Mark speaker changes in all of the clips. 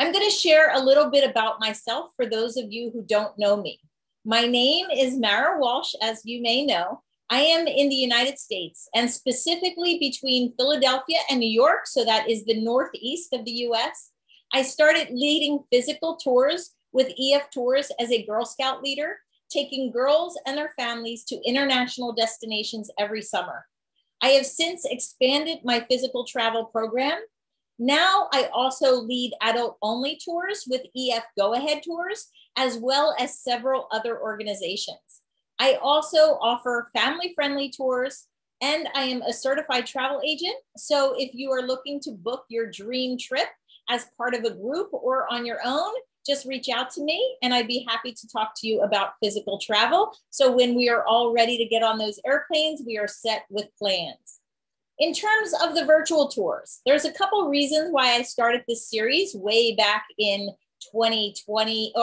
Speaker 1: I'm going to share a little bit about myself for those of you who don't know me. My name is Mara Walsh, as you may know. I am in the United States and specifically between Philadelphia and New York, so that is the northeast of the US. I started leading physical tours with EF Tours as a Girl Scout leader, taking girls and their families to international destinations every summer. I have since expanded my physical travel program. Now I also lead adult-only tours with EF Go-Ahead Tours, as well as several other organizations. I also offer family-friendly tours, and I am a certified travel agent. So if you are looking to book your dream trip as part of a group or on your own, just reach out to me and I'd be happy to talk to you about physical travel. So when we are all ready to get on those airplanes, we are set with plans. In terms of the virtual tours, there's a couple reasons why I started this series way back in 2020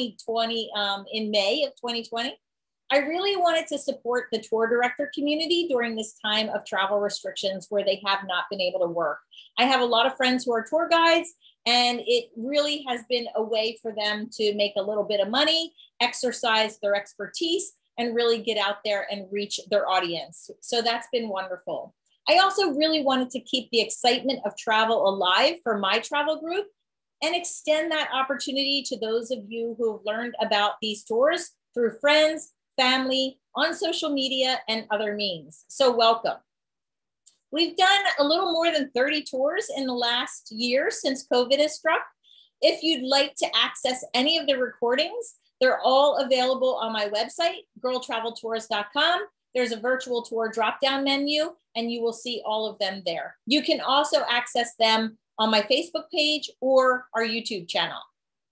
Speaker 1: in May of 2020. I really wanted to support the tour director community during this time of travel restrictions where they have not been able to work. I have a lot of friends who are tour guides, and it really has been a way for them to make a little bit of money, exercise their expertise, and really get out there and reach their audience. So that's been wonderful. I also really wanted to keep the excitement of travel alive for my travel group and extend that opportunity to those of you who have learned about these tours through friends, family, on social media, and other means. So welcome. We've done a little more than 30 tours in the last year since COVID has struck. If you'd like to access any of the recordings, they're all available on my website, girltraveltours.com. There's a virtual tour drop-down menu, and you will see all of them there. You can also access them on my Facebook page or our YouTube channel.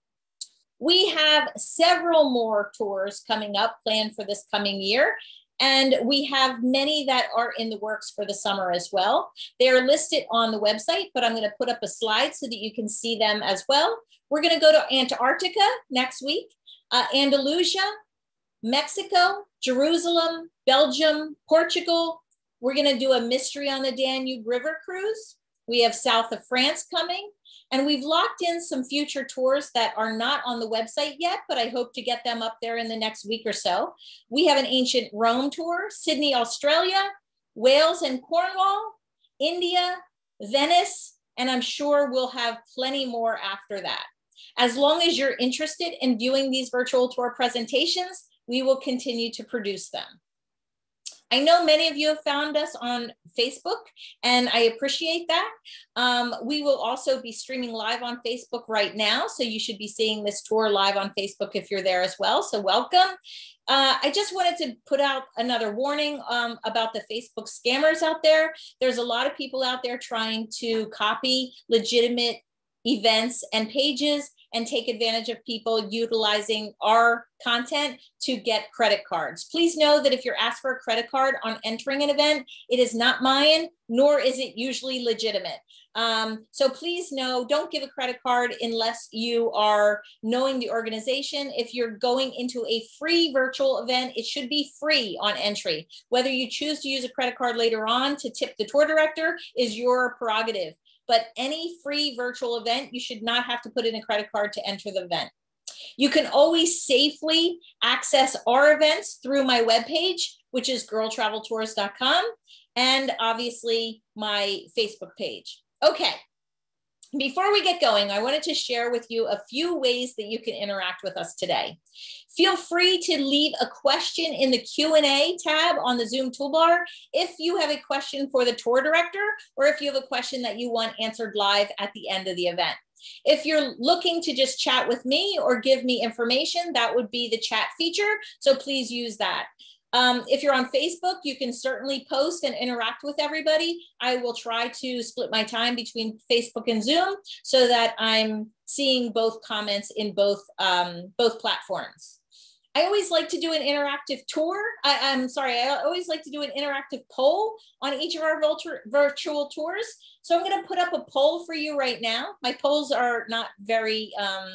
Speaker 1: We have several more tours coming up planned for this coming year, and we have many that are in the works for the summer as well. They're listed on the website, but I'm going to put up a slide so that you can see them as well. We're going to go to Antarctica next week, Andalusia, Mexico, Jerusalem, Belgium, Portugal. We're going to do a Mystery on the Danube River cruise. We have south of France coming, and we've locked in some future tours that are not on the website yet, but I hope to get them up there in the next week or so. We have an ancient Rome tour, Sydney, Australia, Wales and Cornwall, India, Venice, and I'm sure we'll have plenty more after that. As long as you're interested in viewing these virtual tour presentations, we will continue to produce them. I know many of you have found us on Facebook, and I appreciate that. We will also be streaming live on Facebook right now, so you should be seeing this tour live on Facebook if you're there as well, so welcome. I just wanted to put out another warning about the Facebook scammers out there. There's a lot of people out there trying to copy legitimate events and pages and take advantage of people utilizing our content to get credit cards. Please know that if you're asked for a credit card on entering an event, it is not mine, nor is it usually legitimate. So please know, don't give a credit card unless you are knowing the organization. If you're going into a free virtual event, it should be free on entry. Whether you choose to use a credit card later on to tip the tour director is your prerogative. But any free virtual event, you should not have to put in a credit card to enter the event. You can always safely access our events through my webpage, which is girltraveltours.com, and obviously my Facebook page. Okay, before we get going, I wanted to share with you a few ways that you can interact with us today. Feel free to leave a question in the Q&A tab on the Zoom toolbar if you have a question for the tour director or if you have a question that you want answered live at the end of the event. If you're looking to just chat with me or give me information, that would be the chat feature, so please use that. If you're on Facebook, you can certainly post and interact with everybody. I will try to split my time between Facebook and Zoom so that I'm seeing both comments in both platforms. I always like to do an interactive tour. I always like to do an interactive poll on each of our virtual tours. So I'm going to put up a poll for you right now. My polls are not very,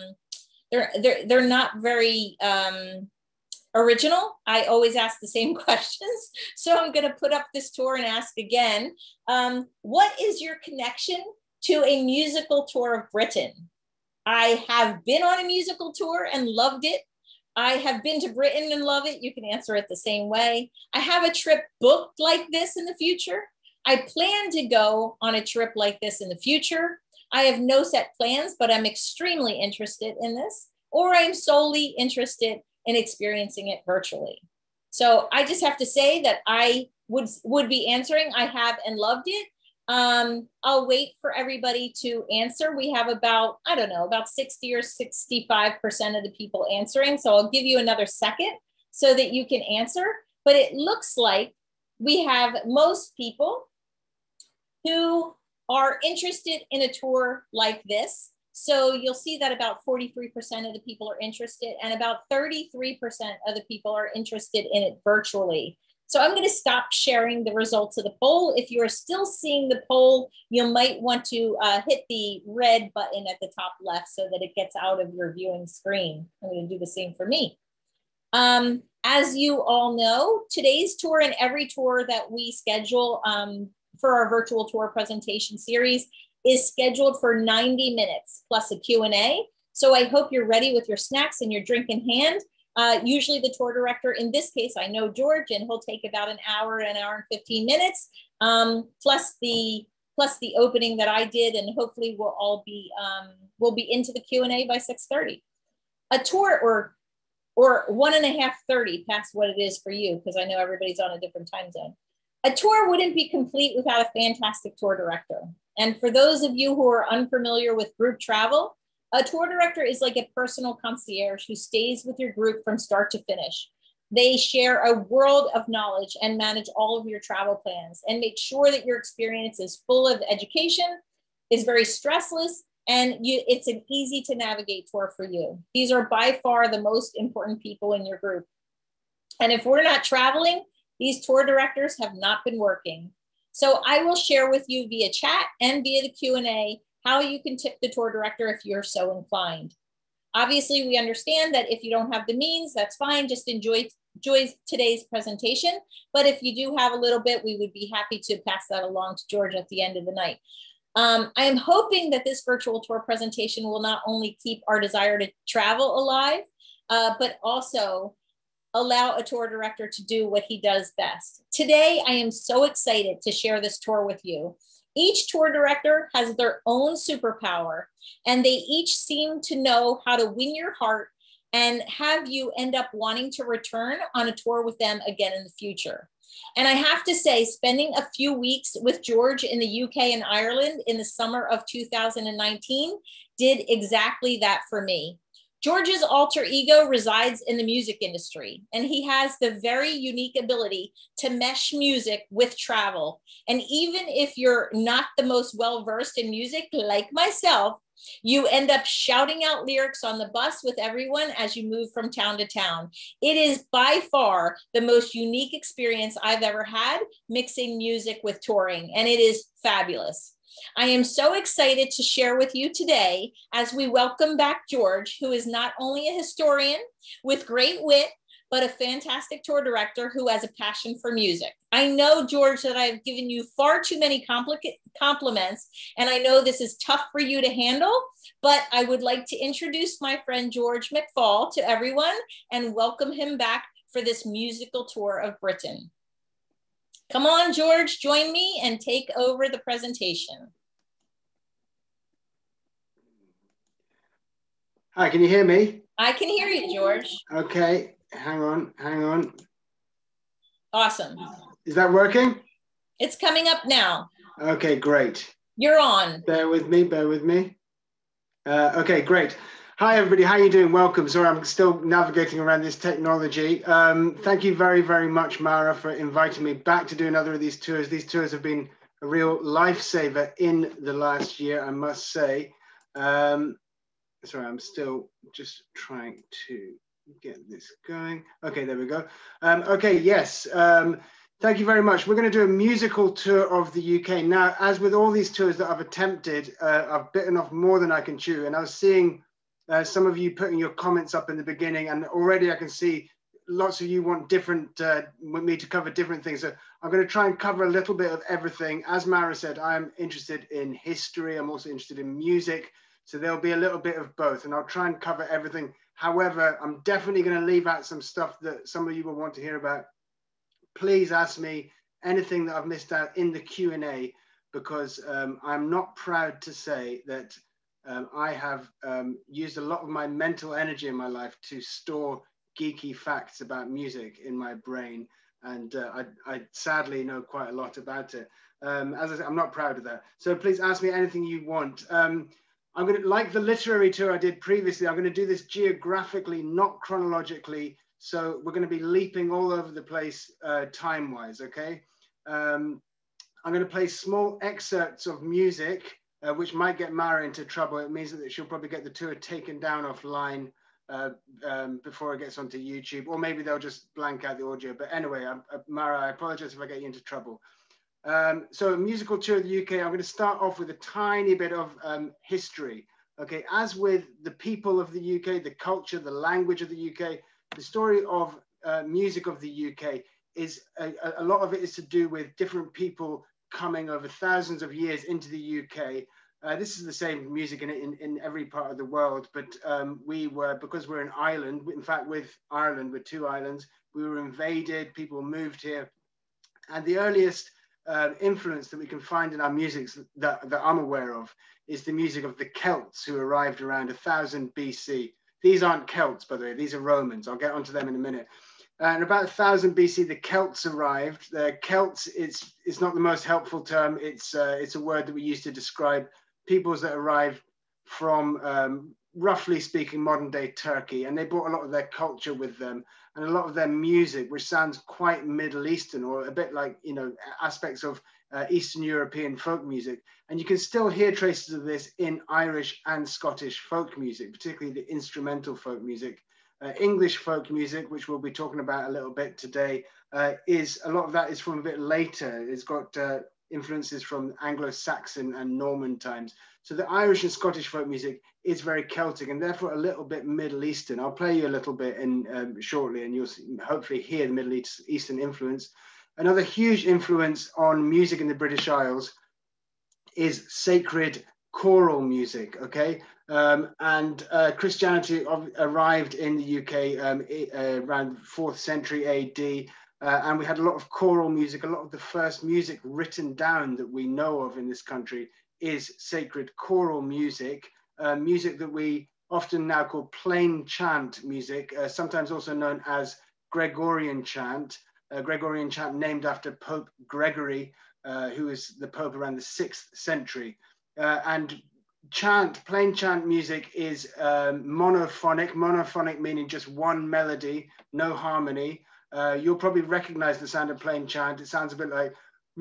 Speaker 1: they're not very original. I always ask the same questions. So I'm going to put up this tour and ask again, what is your connection to a musical tour of Britain? I have been on a musical tour and loved it. I have been to Britain and love it. You can answer it the same way. I have a trip booked like this in the future. I plan to go on a trip like this in the future. I have no set plans, but I'm extremely interested in this, or I'm solely interested in experiencing it virtually. So I just have to say that I would be answering I have and loved it. I'll wait for everybody to answer. We have about, I don't know, about 60 or 65% of the people answering. So I'll give you another second so that you can answer. But it looks like we have most people who are interested in a tour like this. So you'll see that about 43% of the people are interested, and about 33% of the people are interested in it virtually. So I'm going to stop sharing the results of the poll. If you're still seeing the poll, you might want to hit the red button at the top left so that it gets out of your viewing screen. I'm going to do the same for me. As you all know, today's tour and every tour that we schedule for our virtual tour presentation series is scheduled for 90 minutes plus a Q&A. So I hope you're ready with your snacks and your drink in hand. Usually the tour director, in this case, I know George, and he'll take about an hour and 15 minutes, plus the opening that I did, and hopefully we'll all be into the Q&A by 6:30. A tour or 1:30 past what it is for you, because I know everybody's on a different time zone. A tour wouldn't be complete without a fantastic tour director. And for those of you who are unfamiliar with group travel, a tour director is like a personal concierge who stays with your group from start to finish. They share a world of knowledge and manage all of your travel plans and make sure that your experience is full of education, is very stressless, and it's an easy to navigate tour for you. These are by far the most important people in your group. And if we're not traveling, these tour directors have not been working. So I will share with you via chat and via the Q&A how you can tip the tour director if you're so inclined. Obviously, we understand that if you don't have the means, that's fine. Just enjoy today's presentation. But if you do have a little bit, we would be happy to pass that along to George at the end of the night. I am hoping that this virtual tour presentation will not only keep our desire to travel alive, but also allow a tour director to do what he does best. Today, I am so excited to share this tour with you. Each tour director has their own superpower, and they each seem to know how to win your heart and have you end up wanting to return on a tour with them again in the future. And I have to say, spending a few weeks with George in the UK and Ireland in the summer of 2019 did exactly that for me. George's alter ego resides in the music industry, and he has the very unique ability to mesh music with travel. And even if you're not the most well-versed in music, like myself, you end up shouting out lyrics on the bus with everyone as you move from town to town. It is by far the most unique experience I've ever had, mixing music with touring, and it is fabulous. I am so excited to share with you today as we welcome back George, who is not only a historian with great wit, but a fantastic tour director who has a passion for music. I know, George, that I've given you far too many compliments, and I know this is tough for you to handle, but I would like to introduce my friend George McFall to everyone and welcome him back for this musical tour of Britain. Come on, George, join me and take over the presentation.
Speaker 2: Hi, can you hear me?
Speaker 1: I can hear you, George.
Speaker 2: Okay, hang on.
Speaker 1: Awesome.
Speaker 2: Is that working?
Speaker 1: It's coming up now.
Speaker 2: Okay, great.
Speaker 1: You're on.
Speaker 2: Bear with me. Okay, great. Hi, everybody. How are you doing? Welcome. Sorry, I'm still navigating around this technology. Thank you very, very much, Mara, for inviting me back to do another of these tours. These tours have been a real lifesaver in the last year, I must say. Sorry, I'm still just trying to get this going. Okay, there we go. Okay, yes. Thank you very much. We're going to do a musical tour of the UK. Now, as with all these tours that I've attempted, I've bitten off more than I can chew. And I was seeing some of you putting your comments up in the beginning, and already I can see lots of you want me to cover different things. So I'm going to try and cover a little bit of everything. As Mara said, I'm interested in history. I'm also interested in music. So there'll be a little bit of both, and I'll try and cover everything. However, I'm definitely going to leave out some stuff that some of you will want to hear about. Please ask me anything that I've missed out in the Q&A, because I'm not proud to say that I have used a lot of my mental energy in my life to store geeky facts about music in my brain. And I sadly know quite a lot about it. As I said, I'm not proud of that. So please ask me anything you want. I'm going to, like the literary tour I did previously, I'm going to do this geographically, not chronologically. So we're going to be leaping all over the place time-wise, okay? I'm going to play small excerpts of music, which might get Mara into trouble. It means that she'll probably get the tour taken down offline before it gets onto YouTube, or maybe they'll just blank out the audio. But anyway, Mara, I apologize if I get you into trouble. So a musical tour of the UK, I'm going to start off with a tiny bit of history. Okay, as with the people of the UK, the culture, the language of the UK, the story of music of the UK is a lot of it is to do with different people coming over thousands of years into the UK. This is the same music in every part of the world, but because we're an island, in fact, with Ireland, we're two islands, we were invaded, people moved here. And the earliest influence that we can find in our music that I'm aware of is the music of the Celts, who arrived around 1000 BC. These aren't Celts, by the way, these are Romans. I'll get onto them in a minute. And about 1000 BC, the Celts arrived. The Celts, it's not the most helpful term. It's a word that we use to describe peoples that arrived from, roughly speaking, modern day Turkey. And they brought a lot of their culture with them and a lot of their music, which sounds quite Middle Eastern, or a bit like, you know, aspects of Eastern European folk music. And you can still hear traces of this in Irish and Scottish folk music, particularly the instrumental folk music. English folk music, which we'll be talking about a little bit today, is a lot of that is from a bit later. It's got influences from Anglo-Saxon and Norman times. So the Irish and Scottish folk music is very Celtic and therefore a little bit Middle Eastern. I'll play you a little bit in shortly, and you'll hopefully hear the Middle Eastern influence. Another huge influence on music in the British Isles is sacred choral music, okay? And Christianity arrived in the UK around 4th century AD, and we had a lot of choral music. A lot of the first music written down that we know of in this country is sacred choral music, music that we often now call plain chant music, sometimes also known as Gregorian chant named after Pope Gregory, who was the Pope around the 6th century. And plain chant music is monophonic meaning just one melody, no harmony. You'll probably recognize the sound of plain chant. It sounds a bit like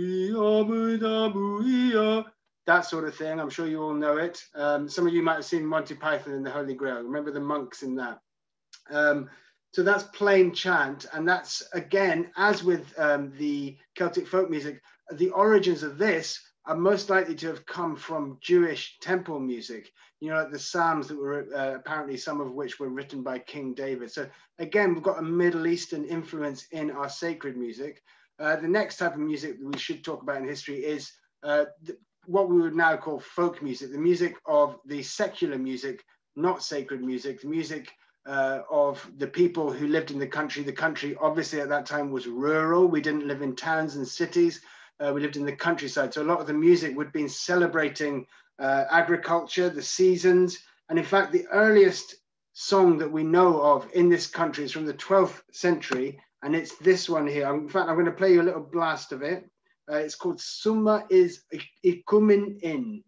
Speaker 2: that sort of thing. I'm sure you all know it. Some of you might have seen Monty Python and the Holy Grail. Remember the monks in that. So that's plain chant, and that's, again, as with the Celtic folk music, the origins of this are most likely to have come from Jewish temple music, you know, like the Psalms that were apparently some of which were written by King David. So again, we've got a Middle Eastern influence in our sacred music. The next type of music that we should talk about in history is what we would now call folk music, the music of the secular music, not sacred music, the music of the people who lived in the country. The country obviously at that time was rural. We didn't live in towns and cities. We lived in the countryside. So a lot of the music would be celebrating agriculture, the seasons. And in fact, the earliest song that we know of in this country is from the 12th century. And it's this one here. In fact, I'm going to play you a little blast of it. It's called Summa is Ikumen In.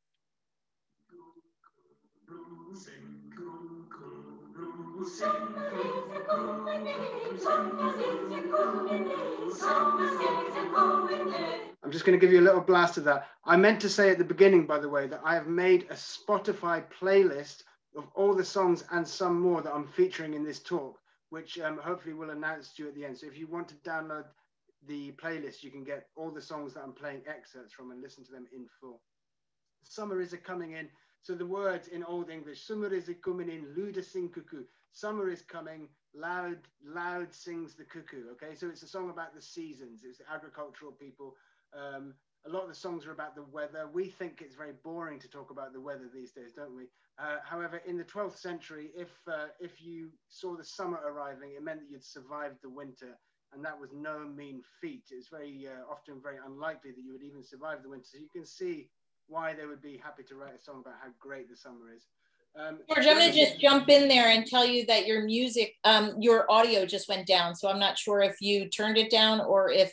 Speaker 2: I'm just going to give you a little blast of that. I meant to say at the beginning, by the way, that I have made a Spotify playlist of all the songs and some more that I'm featuring in this talk, which hopefully will announce to you at the end. So if you want to download the playlist, you can get all the songs that I'm playing excerpts from and listen to them in full. Summer is coming in. So the words in Old English, summer is coming in, luda sing cuckoo. Summer is coming, loud sings the cuckoo. Okay, so it's a song about the seasons. It's the agricultural people. A a lot of the songs are about the weather. We think it's very boring to talk about the weather these days, don't we? However, in the 12th century, if you saw the summer arriving, it meant that you'd survived the winter, and that was no mean feat. It's very often very unlikely that you would even survive the winter. So you can see why they would be happy to write a song about how great the summer is.
Speaker 1: George, I'm going to just jump in there and tell you that your music, your audio just went down. So I'm not sure if you turned it down or if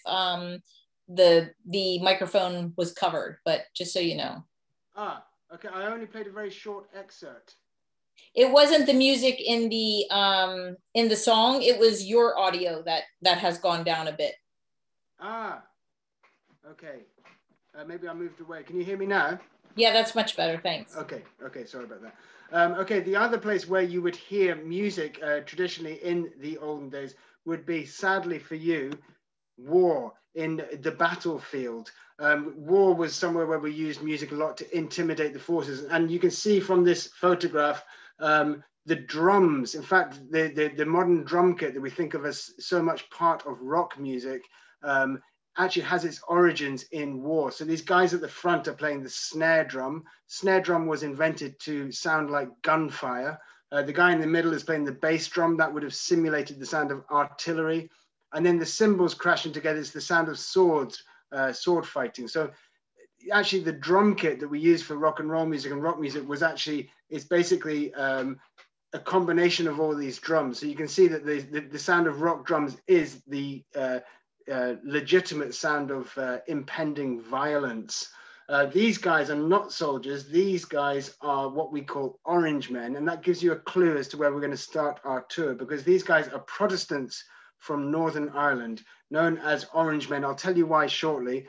Speaker 1: the microphone was covered, but just so you know.
Speaker 2: Ah, okay. I only played a very short excerpt.
Speaker 1: It wasn't the music in the song. It was your audio that has gone down a bit.
Speaker 2: Ah, okay. Maybe I moved away. Can you hear me now?
Speaker 1: Yeah, that's much better. Thanks.
Speaker 2: Okay. Okay. Sorry about that. Okay. The other place where you would hear music traditionally in the olden days would be, sadly for you, war, in the battlefield. War was somewhere where we used music a lot to intimidate the forces. And you can see from this photograph, the drums, in fact, the modern drum kit that we think of as so much part of rock music, actually has its origins in war. So these guys at the front are playing the snare drum. Snare drum was invented to sound like gunfire. The guy in the middle is playing the bass drum. That would have simulated the sound of artillery. And then the cymbals crashing together is the sound of swords, sword fighting. So actually the drum kit that we use for rock and roll music and rock music it's basically a combination of all these drums. So you can see that the sound of rock drums is the legitimate sound of impending violence. These guys are not soldiers. These guys are what we call Orange Men. And that gives you a clue as to where we're going to start our tour, because these guys are Protestants from Northern Ireland, known as Orange Men. I'll tell you why shortly.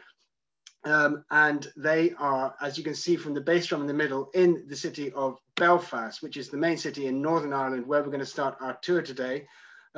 Speaker 2: And they are, as you can see from the bass drum in the middle, in the city of Belfast, which is the main city in Northern Ireland, where we're going to start our tour today.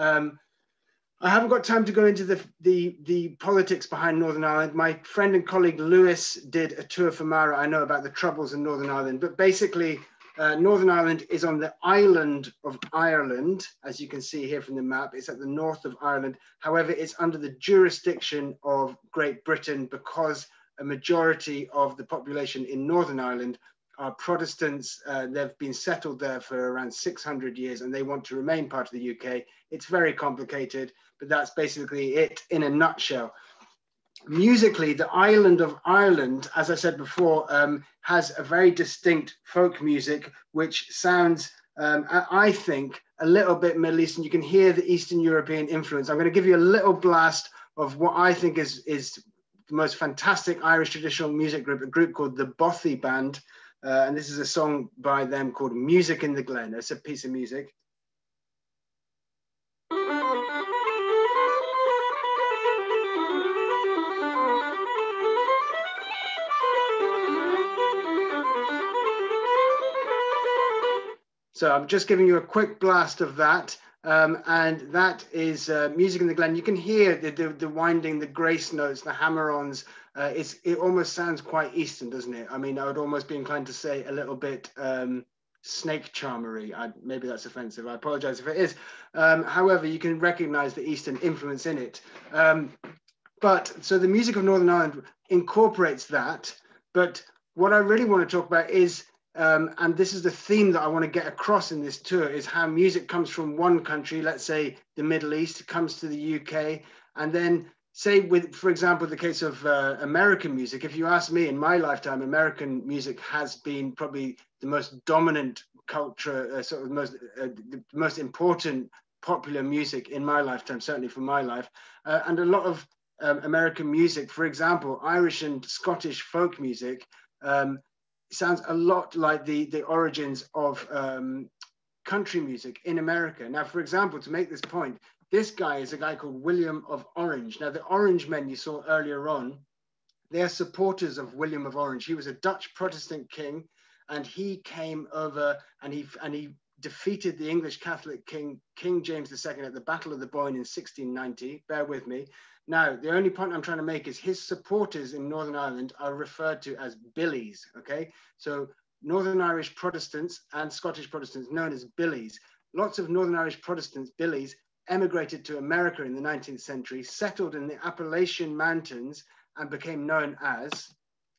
Speaker 2: I haven't got time to go into the politics behind Northern Ireland. My friend and colleague Lewis did a tour for Mara. I know about the troubles in Northern Ireland, but basically Northern Ireland is on the island of Ireland, as you can see here from the map. It's at the north of Ireland. However, it's under the jurisdiction of Great Britain because a majority of the population in Northern Ireland are Protestants. They've been settled there for around 600 years and they want to remain part of the UK. It's very complicated, but that's basically it in a nutshell. Musically, the island of Ireland, as I said before, has a very distinct folk music, which sounds, I think, a little bit Middle Eastern. You can hear the Eastern European influence. I'm going to give you a little blast of what I think is the most fantastic Irish traditional music group, a group called the Bothy Band. And this is a song by them called Music in the Glen. It's a piece of music. So I'm just giving you a quick blast of that. And that is Music in the Glen. You can hear the winding, the grace notes, the hammer-ons. It almost sounds quite Eastern, doesn't it? I mean, I would almost be inclined to say a little bit snake charmery. Maybe that's offensive. I apologize if it is. However, you can recognize the Eastern influence in it. So the music of Northern Ireland incorporates that. But what I really want to talk about is, and this is the theme that I want to get across in this tour, is how music comes from one country, let's say the Middle East, comes to the UK, and then say with, for example, the case of American music. If you ask me, in my lifetime, American music has been probably the most dominant culture, sort of the most important popular music in my lifetime, certainly for my life. And a lot of American music, for example, Irish and Scottish folk music, sounds a lot like the origins of country music in America. Now, for example, to make this point, this guy is a guy called William of Orange. Now, the Orange Men you saw earlier on, they're supporters of William of Orange. He was a Dutch Protestant king, and he came over and he defeated the English Catholic king, King James II, at the Battle of the Boyne in 1690. Bear with me. Now, the only point I'm trying to make is his supporters in Northern Ireland are referred to as billies, okay? So Northern Irish Protestants and Scottish Protestants known as billies. Lots of Northern Irish Protestants, billies, emigrated to America in the 19th century, settled in the Appalachian Mountains, and became known as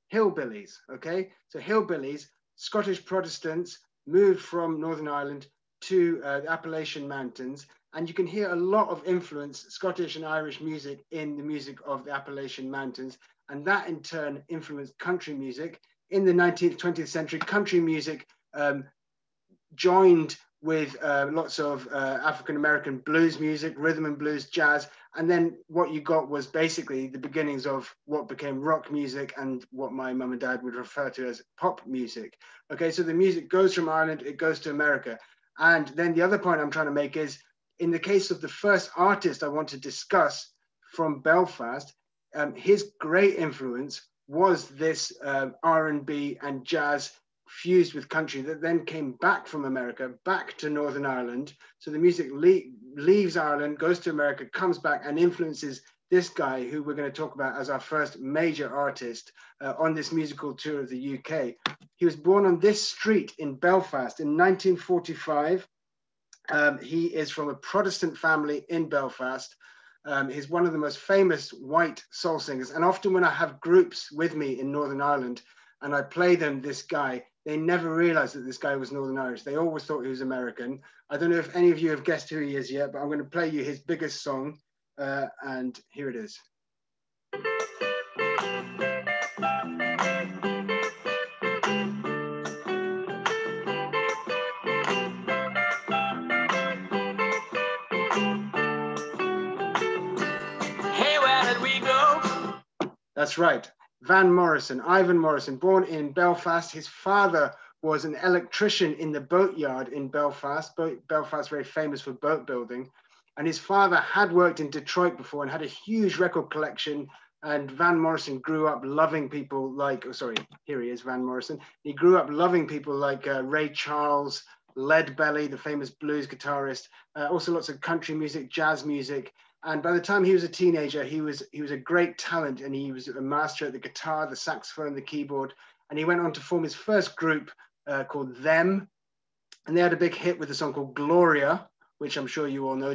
Speaker 2: hillbillies, okay? So hillbillies, Scottish Protestants, moved from Northern Ireland to the Appalachian Mountains, and you can hear a lot of influence, Scottish and Irish music, in the music of the Appalachian Mountains, and that in turn influenced country music. In the 19th, 20th century, country music joined with lots of African-American blues music, rhythm and blues, jazz, and then what you got was basically the beginnings of what became rock music and what my mum and dad would refer to as pop music. Okay, so the music goes from Ireland, it goes to America. And then the other point I'm trying to make is, in the case of the first artist I want to discuss from Belfast, his great influence was this R&B and jazz fused with country that then came back from America, back to Northern Ireland. So the music leaves Ireland, goes to America, comes back and influences this guy who we're going to talk about as our first major artist on this musical tour of the UK. He was born on this street in Belfast in 1945. He is from a Protestant family in Belfast. He's one of the most famous white soul singers. And often when I have groups with me in Northern Ireland and I play them this guy, they never realized that this guy was Northern Irish. They always thought he was American. I don't know if any of you have guessed who he is yet, but I'm going to play you his biggest song. And here it is.
Speaker 3: Hey, where did we go?
Speaker 2: That's right. Van Morrison, Ivan Morrison, born in Belfast. His father was an electrician in the boatyard in Belfast. Belfast, very famous for boat building. And his father had worked in Detroit before and had a huge record collection. And Van Morrison grew up loving people like, oh, sorry, here he is, Van Morrison. He grew up loving people like Ray Charles, Leadbelly, the famous blues guitarist, also lots of country music, jazz music. And by the time he was a teenager, he was a great talent, and he was a master at the guitar, the saxophone, the keyboard. And he went on to form his first group called Them. And they had a big hit with a song called Gloria, which I'm sure you all know,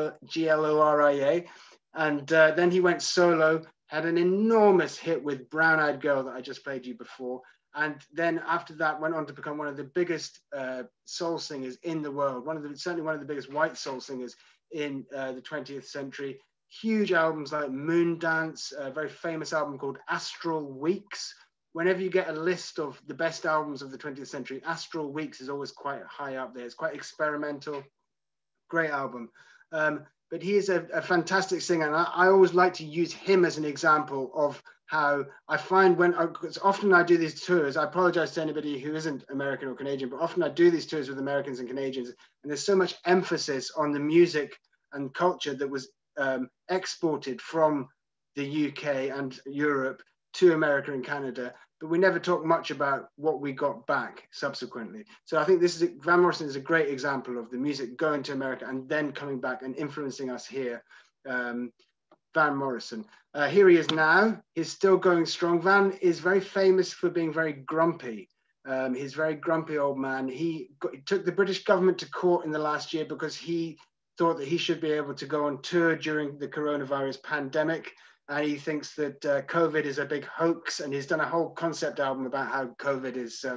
Speaker 2: Gloria. And then he went solo, had an enormous hit with Brown Eyed Girl that I just played you before. And then after that went on to become one of the biggest soul singers in the world, certainly one of the biggest white soul singers in the 20th century. Huge albums like Moondance, a very famous album called Astral Weeks. Whenever you get a list of the best albums of the 20th century, Astral Weeks is always quite high up there. It's quite experimental, great album. But he is a fantastic singer, and I always like to use him as an example of how I find because often I do these tours, I apologize to anybody who isn't American or Canadian, but often I do these tours with Americans and Canadians, and there's so much emphasis on the music and culture that was exported from the UK and Europe to America and Canada, but we never talk much about what we got back subsequently. So I think Van Morrison is a great example of the music going to America and then coming back and influencing us here. Van Morrison. Here he is now. He's still going strong. Van is very famous for being very grumpy. He's a very grumpy old man. He took the British government to court in the last year because he thought that he should be able to go on tour during the coronavirus pandemic. And he thinks that COVID is a big hoax. And he's done a whole concept album about how COVID is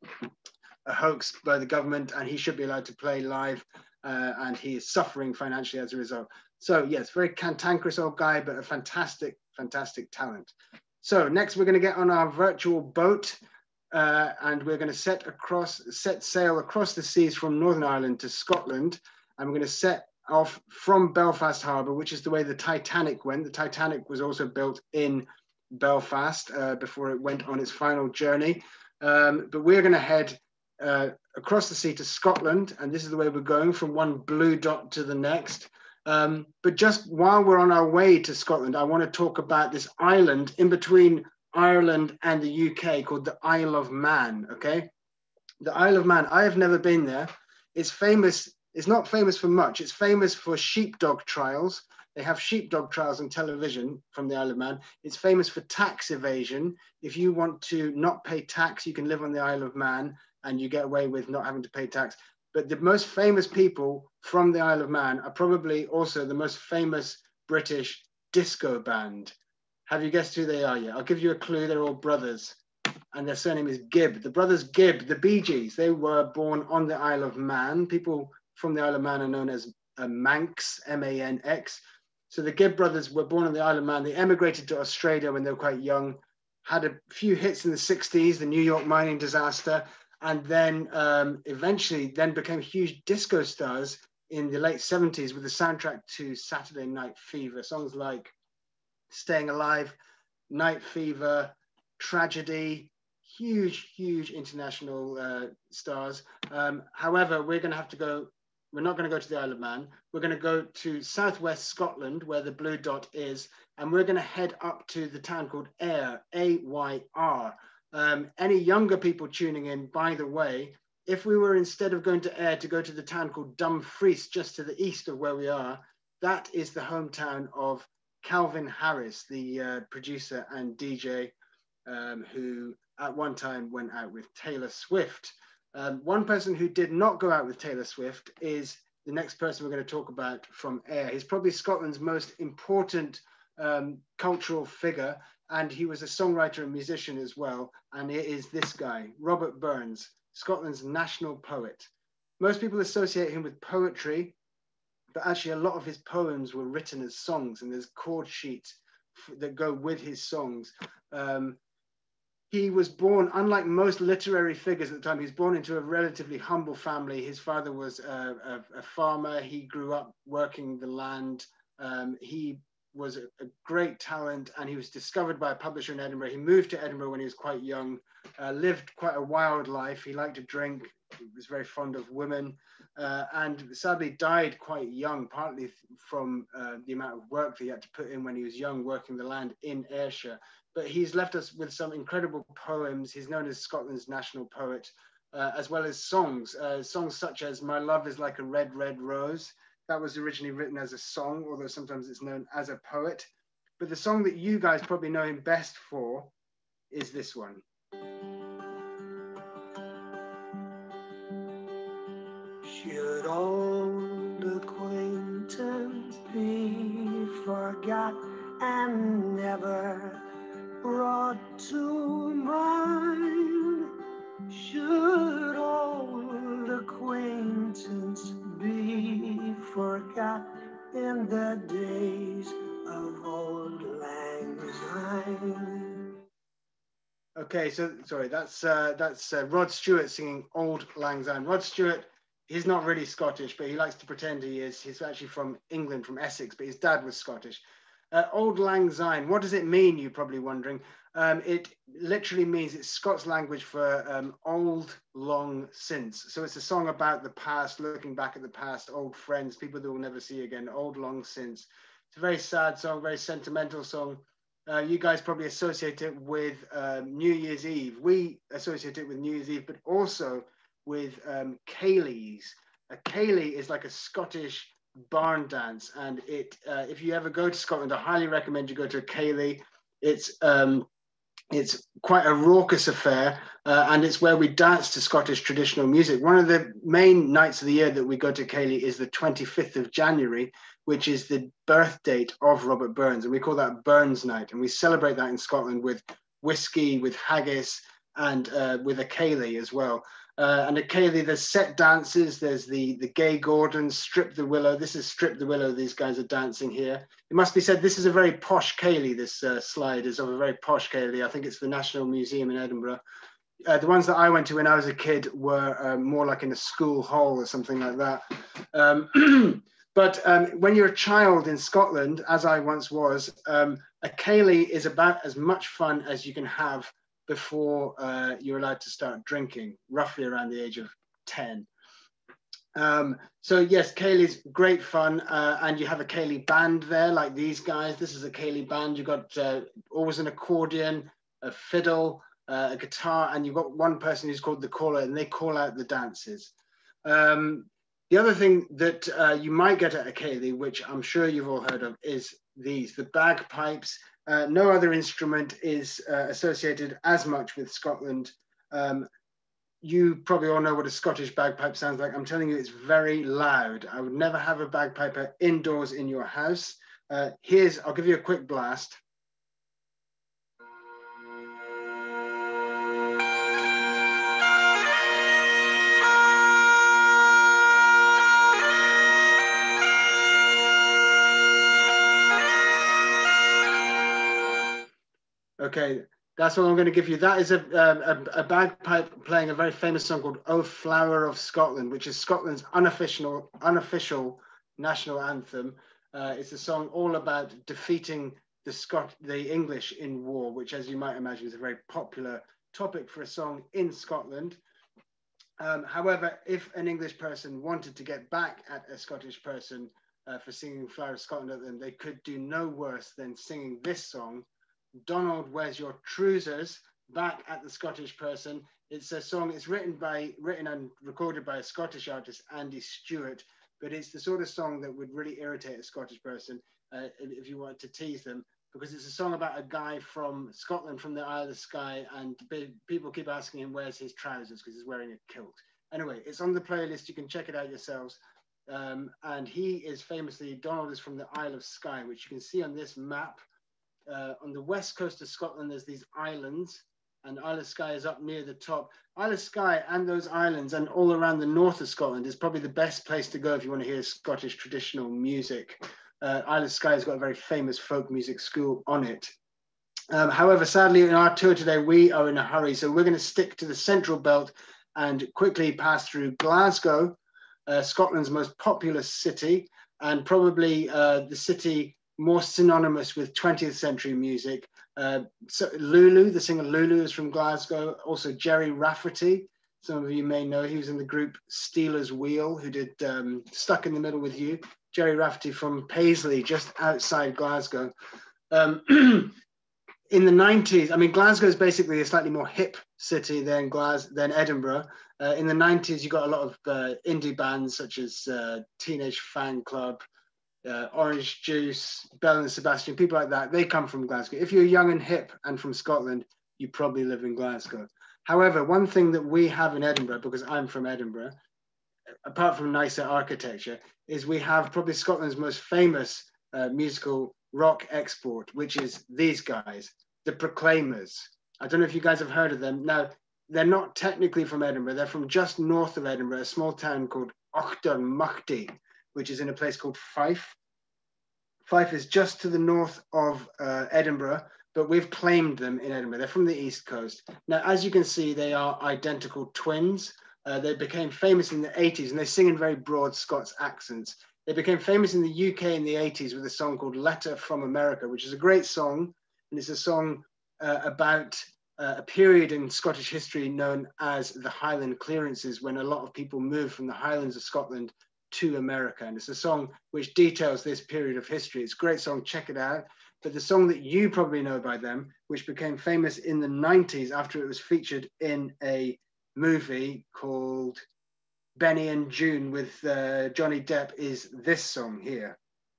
Speaker 2: a hoax by the government and he should be allowed to play live. And he is suffering financially as a result. So yes, very cantankerous old guy, but a fantastic, fantastic talent. So next we're going to get on our virtual boat and we're going to set sail across the seas from Northern Ireland to Scotland. And we're going to set off from Belfast Harbour, which is the way the Titanic went. The Titanic was also built in Belfast before it went on its final journey. But we're going to head across the sea to Scotland, and this is the way we're going, from one blue dot to the next. But just while we're on our way to Scotland, I want to talk about this island in between Ireland and the UK called the Isle of Man, okay? The Isle of Man, I have never been there. It's famous, it's not famous for much. It's famous for sheepdog trials. They have sheepdog trials on television from the Isle of Man. It's famous for tax evasion. If you want to not pay tax, you can live on the Isle of Man and you get away with not having to pay tax. But the most famous people from the Isle of Man are probably also the most famous British disco band. Have you guessed who they are yet? I'll give you a clue. They're all brothers. and their surname is Gibb. The brothers Gibb, the Bee Gees, they were born on the Isle of Man. People from the Isle of Man are known as Manx, M-A-N-X. So the Gibb brothers were born on the Isle of Man. They emigrated to Australia when they were quite young, had a few hits in the 60s, the New York mining disaster, and then eventually then became huge disco stars in the late 70s with the soundtrack to Saturday Night Fever. Songs like Staying Alive, Night Fever, Tragedy, huge international stars. However, we're going to have to go, we're not going to go to the Isle of Man. We're going to go to southwest Scotland, where the blue dot is, and we're going to head up to the town called Ayr, A-Y-R. Any younger people tuning in, by the way, if we were, instead of going to Ayr, to go to the town called Dumfries, just to the east of where we are, that is the hometown of Calvin Harris, the producer and DJ who at one time went out with Taylor Swift. One person who did not go out with Taylor Swift is the next person we're going to talk about from Ayr. He's probably Scotland's most important cultural figure, and he was a songwriter and musician as well. And it is this guy, Robert Burns, Scotland's national poet. Most people associate him with poetry, but actually a lot of his poems were written as songs, and there's chord sheets that go with his songs. He was born, unlike most literary figures at the time, he was born into a relatively humble family. His father was a farmer. He grew up working the land. He was a great talent, and he was discovered by a publisher in Edinburgh. He moved to Edinburgh when he was quite young, lived quite a wild life. He liked to drink, he was very fond of women, and sadly died quite young, partly from the amount of work that he had to put in when he was young, working the land in Ayrshire. But he's left us with some incredible poems. He's known as Scotland's national poet, as well as songs, songs such as My Love is Like a Red, Red Rose. That was originally written as a song, although sometimes it's known as a poet. But the song that you guys probably know him best for is this one.
Speaker 3: Should old acquaintance be forgot and never brought to mind? Should old acquaintance be forgot in the days of old lang syne?
Speaker 2: Okay, so sorry, that's Rod Stewart singing Old Lang Syne. Rod Stewart, he's not really Scottish, but he likes to pretend he is. He's actually from England, from Essex, but his dad was Scottish. Old Lang Syne, what does it mean, you're probably wondering? It literally means, it's Scots language for old long since. So it's a song about the past, looking back at the past, old friends, people that we'll never see again, old long since. It's a very sad song, very sentimental song. You guys probably associate it with New Year's Eve. We associate it with New Year's Eve, but also with Céilís. A Céilí is like a Scottish barn dance, and it if you ever go to Scotland, I highly recommend you go to a Céilí. It's quite a raucous affair, and it's where we dance to Scottish traditional music. One of the main nights of the year that we go to Céilí is the 25th of January, which is the birth date of Robert Burns, and we call that Burns Night, and we celebrate that in Scotland with whiskey, with haggis, and with a Céilí as well. And a Céilí, there's set dances, there's the Gay Gordons, Strip the Willow. This is Strip the Willow, these guys are dancing here. It must be said, this is a very posh Céilí. This slide is of a very posh Céilí. I think it's the National Museum in Edinburgh. The ones that I went to when I was a kid were more like in a school hall or something like that. But when you're a child in Scotland, as I once was, a Céilí is about as much fun as you can have before you're allowed to start drinking, roughly around the age of 10. So yes, Céilí's great fun, and you have a Céilí band there, like these guys. This is a Céilí band. You've got always an accordion, a fiddle, a guitar, and you've got one person who's called the caller, and they call out the dances. The other thing that you might get at a Céilí, which I'm sure you've all heard of, is the bagpipes. No other instrument is associated as much with Scotland. You probably all know what a Scottish bagpipe sounds like. I'm telling you, it's very loud. I would never have a bagpiper indoors in your house. I'll give you a quick blast. Okay, that's all I'm going to give you. That is a bagpipe playing a very famous song called "O Flower of Scotland," which is Scotland's unofficial national anthem. It's a song all about defeating the English in war, which, as you might imagine, is a very popular topic for a song in Scotland. However, if an English person wanted to get back at a Scottish person for singing Flower of Scotland at them, they could do no worse than singing this song, Donald, Where's Your Trousers, back at the Scottish person. It's a song, it's written and recorded by a Scottish artist, Andy Stewart, but it's the sort of song that would really irritate a Scottish person if you wanted to tease them, because it's a song about a guy from Scotland, from the Isle of Skye, and people keep asking him where's his trousers because he's wearing a kilt. Anyway, it's on the playlist. You can check it out yourselves. And he is famously, Donald is from the Isle of Skye, which you can see on this map. On the west coast of Scotland, there's these islands, and Isle of Skye is up near the top. Isle of Skye and those islands and all around the north of Scotland is probably the best place to go if you want to hear Scottish traditional music. Isle of Skye has got a very famous folk music school on it. However, sadly, in our tour today, we are in a hurry, so we're going to stick to the central belt and quickly pass through Glasgow, Scotland's most populous city, and probably the city more synonymous with 20th century music. So Lulu, the singer Lulu, is from Glasgow. Also Jerry Rafferty, some of you may know, he was in the group Stealers Wheel, who did Stuck in the Middle with You. Jerry Rafferty from Paisley, just outside Glasgow. In the 90s, I mean, Glasgow is basically a slightly more hip city than Edinburgh. In the 90s, you got a lot of indie bands such as Teenage Fan Club, Orange Juice, Belle and Sebastian, people like that. They come from Glasgow. If you're young and hip and from Scotland, you probably live in Glasgow. However, one thing that we have in Edinburgh, because I'm from Edinburgh, apart from nicer architecture, is we have probably Scotland's most famous musical rock export, which is these guys, the Proclaimers. I don't know if you guys have heard of them. Now, they're not technically from Edinburgh. They're from just north of Edinburgh, a small town called Auchtermuchty, which is in a place called Fife. Fife is just to the north of Edinburgh, but we've claimed them in Edinburgh. They're from the East Coast. Now, as you can see, they are identical twins. They became famous in the 80s, and they sing in very broad Scots accents. They became famous in the UK in the 80s with a song called Letter from America, which is a great song. And it's a song about a period in Scottish history known as the Highland Clearances, when a lot of people moved from the Highlands of Scotland to America. And it's a song which details this period of history. It's a great song, check it out. But the song that you probably know by them, which became famous in the 90s after it was featured in a movie called Benny and June with Johnny Depp, is this song here.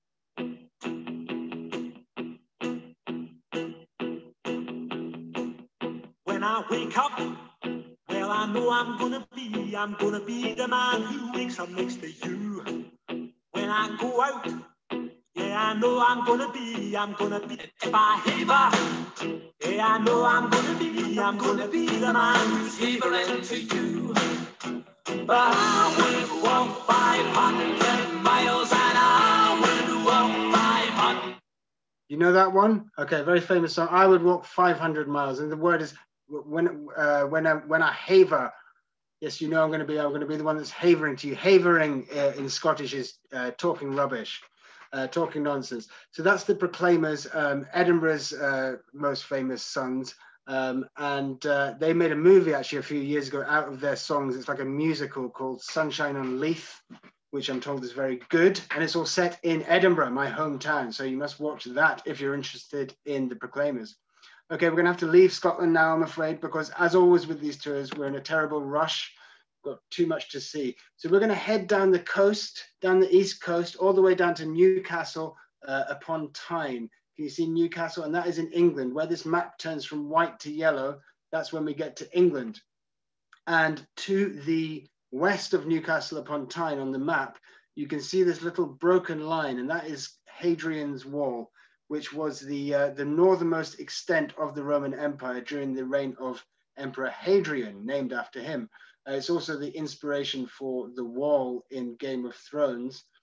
Speaker 3: When I wake up, well, I know I'm gonna be the man who wakes up next to you. When I go out, yeah, I know I'm gonna be if I haver. Yeah, I know I'm gonna be the man who's havering to you. But I would walk 500 miles and I would walk 500.
Speaker 2: You know that one? Okay, very famous song. I would walk 500 miles, and the word is when I haver. Yes, you know I'm going to be the one that's havering to you. Havering in Scottish is talking rubbish, talking nonsense. So that's the Proclaimers, Edinburgh's most famous sons. And they made a movie actually a few years ago out of their songs. It's like a musical called Sunshine on Leith, which I'm told is very good. And it's all set in Edinburgh, my hometown. So you must watch that if you're interested in the Proclaimers. Okay, we're gonna have to leave Scotland now, I'm afraid, because as always with these tours, we're in a terrible rush. Got too much to see. So we're gonna head down the coast, down the east coast, all the way down to Newcastle upon Tyne. Can you see Newcastle? And that is in England. Where this map turns from white to yellow, that's when we get to England. And to the west of Newcastle upon Tyne on the map, you can see this little broken line, and that is Hadrian's Wall, which was the northernmost extent of the Roman Empire during the reign of Emperor Hadrian, named after him. It's also the inspiration for the wall in Game of Thrones.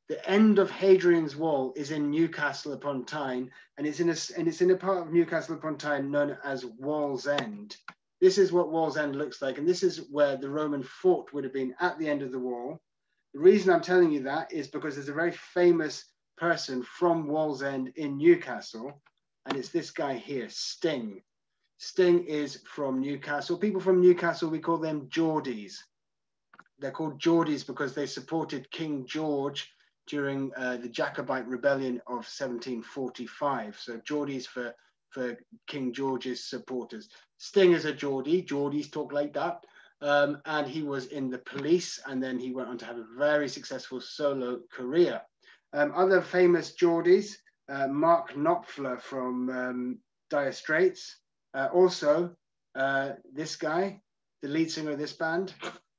Speaker 2: The end of Hadrian's Wall is in Newcastle upon Tyne, and it's in a part of Newcastle upon Tyne known as Wallsend. This is what Wallsend looks like, and this is where the Roman fort would have been at the end of the wall. The reason I'm telling you that is because there's a very famous person from Wallsend in Newcastle, and it's this guy here, Sting. Sting is from Newcastle. People from Newcastle, we call them Geordies. They're called Geordies because they supported King George during the Jacobite rebellion of 1745. So Geordies for King George's supporters. Sting is a Geordie. Geordies talk like that. And he was in the police, and then he went on to have a very successful solo career. Other famous Geordies, Mark Knopfler from Dire Straits. Also, this guy, the lead singer of this band.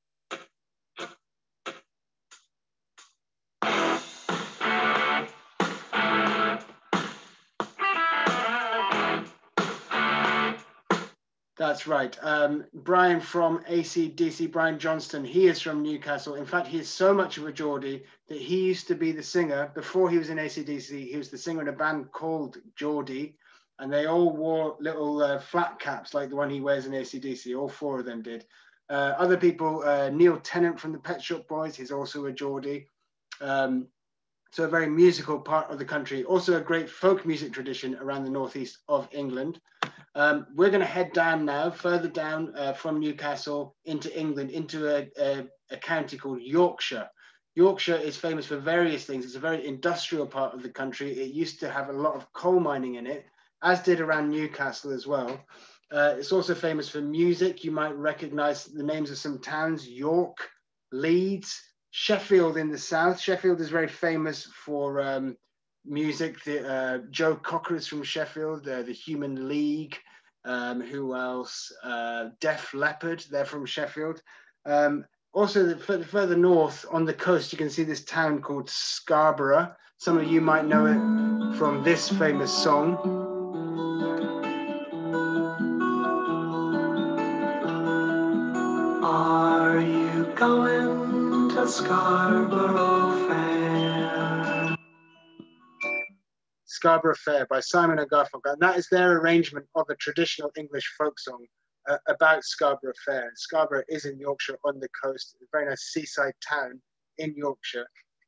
Speaker 2: That's right. Brian from AC/DC, Brian Johnston, he is from Newcastle. In fact, he is so much of a Geordie that he used to be the singer. Before he was in AC/DC, he was the singer in a band called Geordie, and they all wore little flat caps like the one he wears in AC/DC. All four of them did. Other people, Neil Tennant from the Pet Shop Boys, he's also a Geordie. So a very musical part of the country. Also a great folk music tradition around the northeast of England. We're going to head down now, further down from Newcastle into England, into a county called Yorkshire. Yorkshire is famous for various things. It's a very industrial part of the country. It used to have a lot of coal mining in it, as did around Newcastle as well. It's also famous for music. You might recognize the names of some towns: York, Leeds, Sheffield in the south. Sheffield is very famous for music. Joe Cocker is from Sheffield, the Human League. Who else? Def Leppard, they're from Sheffield. Also, further north on the coast, you can see this town called Scarborough. Some of you might know it from this famous song.
Speaker 3: Are you going to Scarborough Fair?
Speaker 2: Scarborough Fair by Simon and Garfunkel, and that is their arrangement of a traditional English folk song about Scarborough Fair. And Scarborough is in Yorkshire on the coast, a very nice seaside town in Yorkshire.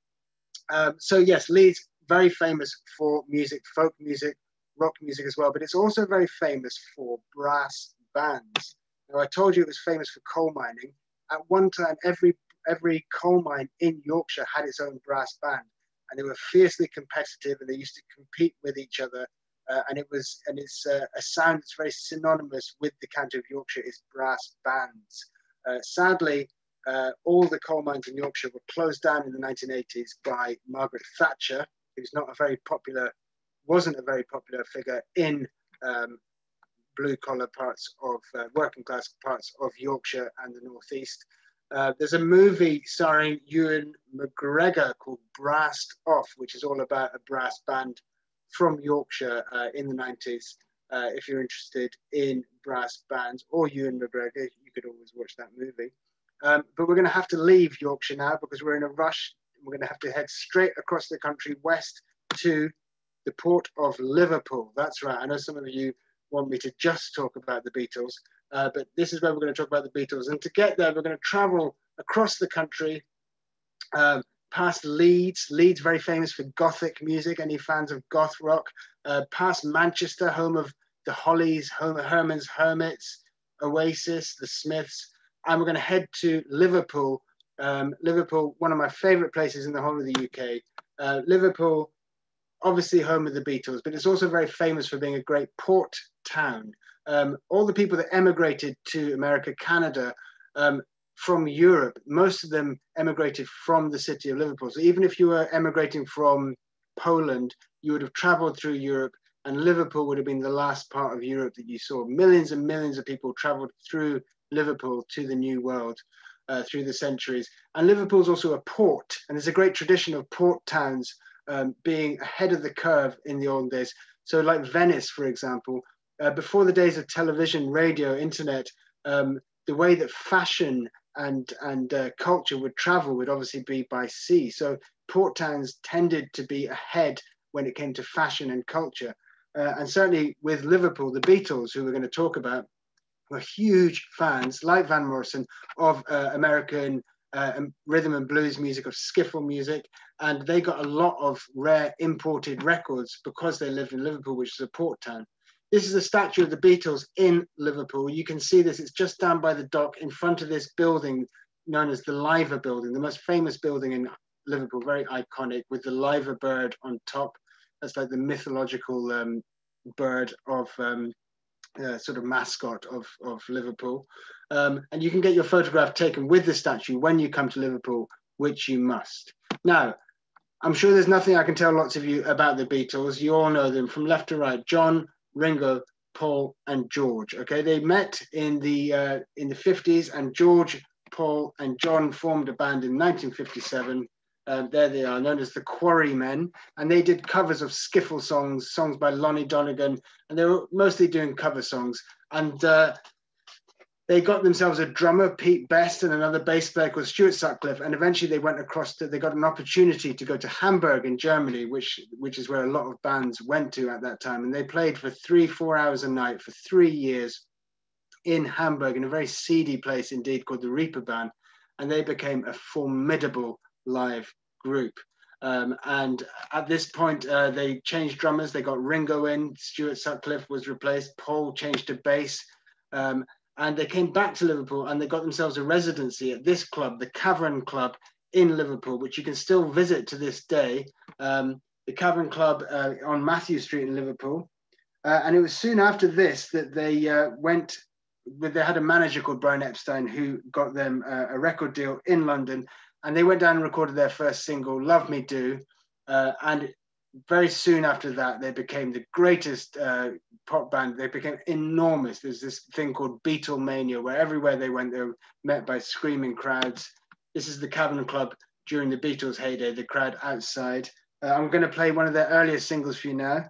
Speaker 2: So yes, Leeds, very famous for music, folk music, rock music as well, but it's also very famous for brass bands. Now, I told you it was famous for coal mining. At one time, every coal mine in Yorkshire had its own brass band, and they were fiercely competitive, and they used to compete with each other. And it's a sound that's very synonymous with the county of Yorkshire is brass bands. Sadly, all the coal mines in Yorkshire were closed down in the 1980s by Margaret Thatcher, who's wasn't a very popular figure in blue-collar parts of working-class parts of Yorkshire and the northeast. There's a movie starring Ewan McGregor called Brassed Off, which is all about a brass band from Yorkshire in the 90s. If you're interested in brass bands or Ewan McGregor, you could always watch that movie. But we're going to have to leave Yorkshire now because we're in a rush. We're going to have to head straight across the country west to the port of Liverpool. That's right. I know some of you want me to just talk about the Beatles, but this is where we're going to talk about the Beatles. And to get there, we're going to travel across the country, past Leeds. Leeds, very famous for Gothic music. Any fans of goth rock? Past Manchester, home of the Hollies, home of Herman's Hermits, Oasis, the Smiths. And we're going to head to Liverpool. Liverpool, one of my favorite places in the whole of the UK. Liverpool, obviously home of the Beatles, but it's also very famous for being a great port town. All the people that emigrated to America, Canada, from Europe, most of them emigrated from the city of Liverpool. So even if you were emigrating from Poland, you would have traveled through Europe, and Liverpool would have been the last part of Europe that you saw. Millions and millions of people traveled through Liverpool to the New World through the centuries. And Liverpool's also a port, and there's a great tradition of port towns being ahead of the curve in the old days. So like Venice, for example, before the days of television, radio, internet, the way that fashion and culture would travel would obviously be by sea. So port towns tended to be ahead when it came to fashion and culture. And certainly with Liverpool, the Beatles, who we're going to talk about, were huge fans, like Van Morrison, of American rhythm and blues music, of skiffle music. And they got a lot of rare imported records because they lived in Liverpool, which is a port town. This is a statue of the Beatles in Liverpool. You can see this, it's just down by the dock in front of this building known as the Liver Building, the most famous building in Liverpool, very iconic, with the liver bird on top. That's like the mythological bird of sort of mascot of Liverpool. And you can get your photograph taken with the statue when you come to Liverpool, which you must. Now, I'm sure there's nothing I can tell lots of you about the Beatles. You all know them from left to right: John, Ringo, Paul, and George. Okay, they met in the 50s, and George, Paul, and John formed a band in 1957. There they are, known as the Quarrymen, and they did covers of skiffle songs by Lonnie Donegan, and they were mostly doing cover songs. And they got themselves a drummer, Pete Best, and another bass player called Stuart Sutcliffe, and eventually they went across they got an opportunity to go to Hamburg in Germany, which is where a lot of bands went to at that time, and they played for 3-4 hours a night for 3 years in Hamburg, in a very seedy place indeed called the Reeperbahn, and they became a formidable live group. And at this point, they changed drummers. They got Ringo in, Stuart Sutcliffe was replaced, Paul changed to bass, and they came back to Liverpool and they got themselves a residency at this club, the Cavern Club in Liverpool, which you can still visit to this day, the Cavern Club on Matthew Street in Liverpool. And it was soon after this that they they had a manager called Brian Epstein who got them a record deal in London, and they went down and recorded their first single, Love Me Do. And very soon after that, they became the greatest pop band. They became enormous. There's this thing called Beatlemania, where everywhere they went, they were met by screaming crowds. This is the Cavern Club during the Beatles' heyday, the crowd outside. I'm going to play one of their earliest singles for you now.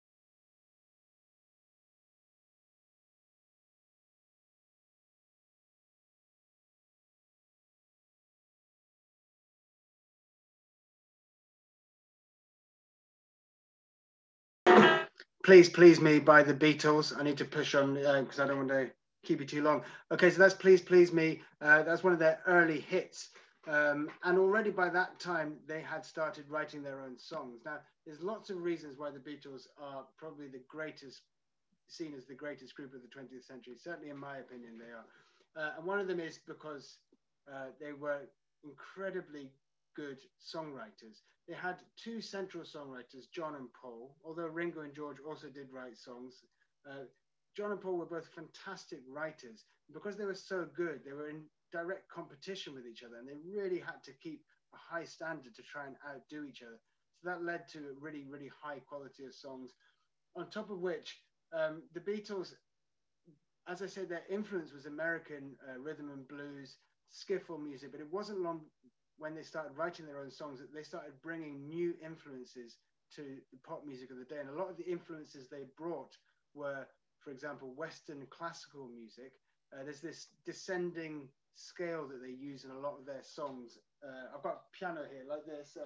Speaker 2: Please Please Me by the Beatles. I need to push on because I don't want to keep you too long. Okay, so that's Please Please Me. That's one of their early hits. And already by that time, they had started writing their own songs. Now, there's lots of reasons why the Beatles are probably the greatest, seen as the greatest group of the 20th century. Certainly, in my opinion, they are. And one of them is because they were incredibly good songwriters. They had two central songwriters, John and Paul, although Ringo and George also did write songs. John and Paul were both fantastic writers. Because they were so good, they were in direct competition with each other, and they really had to keep a high standard to try and outdo each other. So that led to a really, really high quality of songs. On top of which, the Beatles, as I said, their influence was American rhythm and blues, skiffle music, but it wasn't long when they started writing their own songs that they started bringing new influences to the pop music of the day. And a lot of the influences they brought were, for example, Western classical music. There's this descending scale that they use in a lot of their songs. I've got a piano here like this.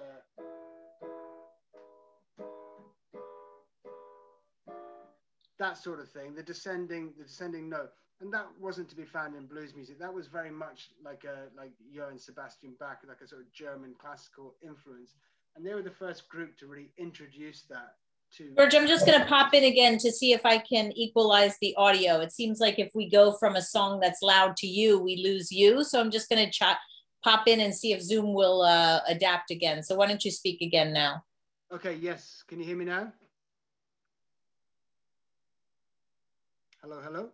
Speaker 2: That sort of thing, the descending note. And that wasn't to be found in blues music. That was very much like Johann Sebastian Bach, like a sort of German classical influence. And they were the first group to really introduce that to...
Speaker 1: George, I'm just going to pop in again to see if I can equalize the audio. It seems like if we go from a song that's loud to you, we lose you. So I'm just going to pop in and see if Zoom will adapt again. So why don't you speak again now?
Speaker 2: Okay, yes. Can you hear me now? Hello, hello?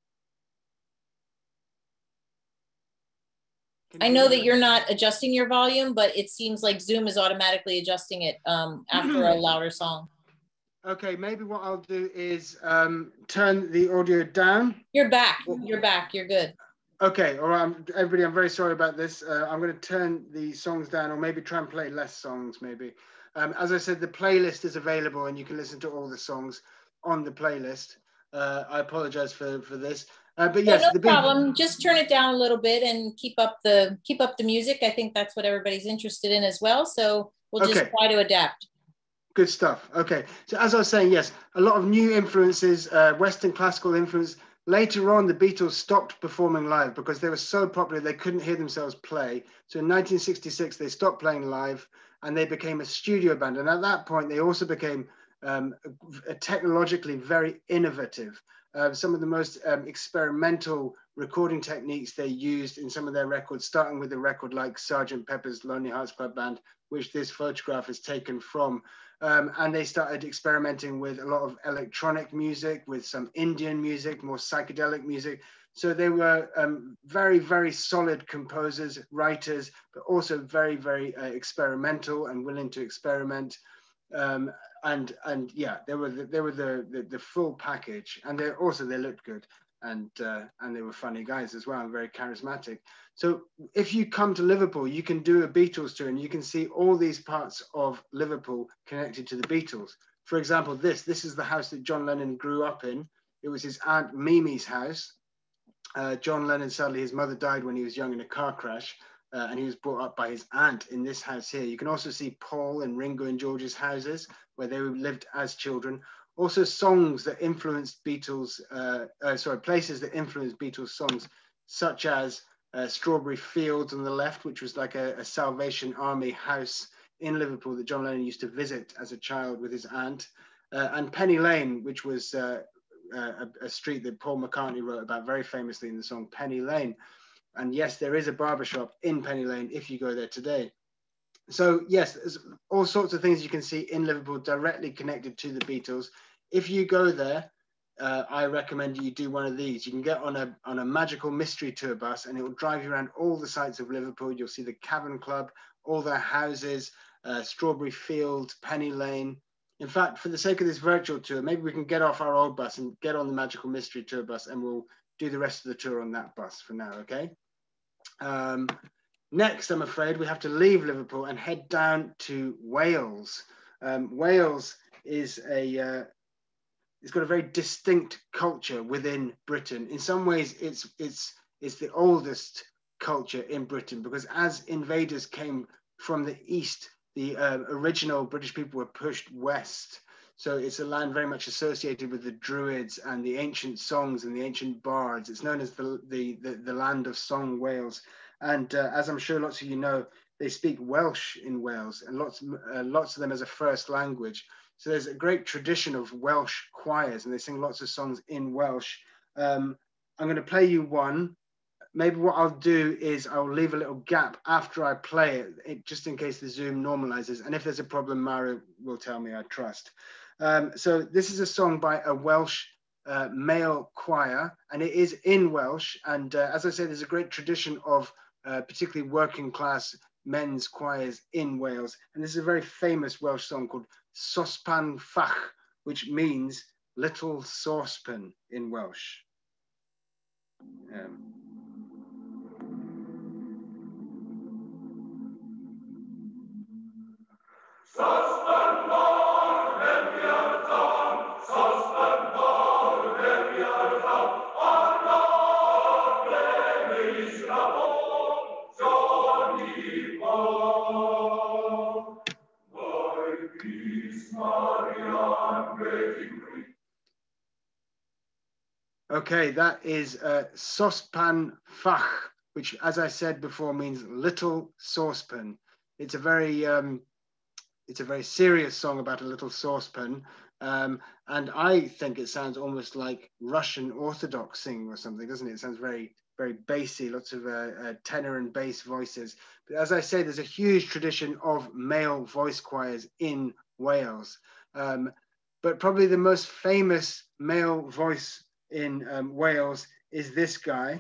Speaker 1: I know that you're not adjusting your volume, but it seems like Zoom is automatically adjusting it after a louder song.
Speaker 2: Okay, maybe what I'll do is turn the audio down.
Speaker 1: You're back. You're back. You're good.
Speaker 2: Okay, all right, everybody, I'm very sorry about this. I'm going to turn the songs down, or maybe try and play less songs, maybe. As I said, the playlist is available, and you can listen to all the songs on the playlist. I apologize for this. But yes,
Speaker 1: no problem. Just turn it down a little bit and keep up the music. I think that's what everybody's interested in as well. So we'll just try to adapt.
Speaker 2: Good stuff. Okay, so as I was saying, yes, a lot of new influences, Western classical influence. Later on, the Beatles stopped performing live because they were so popular they couldn't hear themselves play. So in 1966, they stopped playing live and they became a studio band. And at that point, they also became technologically very innovative. Some of the most experimental recording techniques they used in some of their records, starting with a record like Sgt. Pepper's Lonely Hearts Club Band, which this photograph is taken from. And they started experimenting with a lot of electronic music, with some Indian music, more psychedelic music. So they were very, very solid composers, writers, but also very, very experimental and willing to experiment. And yeah, they were the full package, and they looked good, and they were funny guys as well, and very charismatic. So if you come to Liverpool, you can do a Beatles tour, and you can see all these parts of Liverpool connected to the Beatles. For example, this is the house that John Lennon grew up in. It was his Aunt Mimi's house. John Lennon, sadly, his mother died when he was young in a car crash. And he was brought up by his aunt in this house here. You can also see Paul and Ringo and George's houses where they lived as children. Also songs that influenced Beatles, places that influenced Beatles songs, such as Strawberry Fields on the left, which was like a Salvation Army house in Liverpool that John Lennon used to visit as a child with his aunt. And Penny Lane, which was a street that Paul McCartney wrote about very famously in the song Penny Lane. And yes, there is a barbershop in Penny Lane if you go there today. So yes, there's all sorts of things you can see in Liverpool directly connected to the Beatles. If you go there, I recommend you do one of these. You can get on a magical mystery tour bus, and it will drive you around all the sites of Liverpool. You'll see the Cavern Club, all their houses, Strawberry Fields, Penny Lane. In fact, for the sake of this virtual tour, maybe we can get off our old bus and get on the magical mystery tour bus, and we'll do the rest of the tour on that bus for now, okay? Next, I'm afraid we have to leave Liverpool and head down to Wales. Wales is it's got a very distinct culture within Britain. In some ways, it's the oldest culture in Britain, because as invaders came from the east, the original British people were pushed west. So it's a land very much associated with the Druids and the ancient songs and the ancient bards. It's known as the land of song Wales. And as I'm sure lots of you know, they speak Welsh in Wales, and lots of them as a first language. So there's a great tradition of Welsh choirs, and they sing lots of songs in Welsh. I'm going to play you one. Maybe what I'll do is I'll leave a little gap after I play it, just in case the Zoom normalizes. And if there's a problem, Mara will tell me, I trust. So this is a song by a Welsh male choir, and it is in Welsh. And as I said, there's a great tradition of particularly working class men's choirs in Wales. And this is a very famous Welsh song called Sospan Fach, which means little saucepan in Welsh. Okay, that is Sospan Fach, which, as I said before, means little saucepan. It's a very serious song about a little saucepan, and I think it sounds almost like Russian Orthodox singing or something, doesn't it? It sounds very, very bassy, lots of tenor and bass voices. But as I say, there's a huge tradition of male voice choirs in Wales. But probably the most famous male voice in Wales is this guy.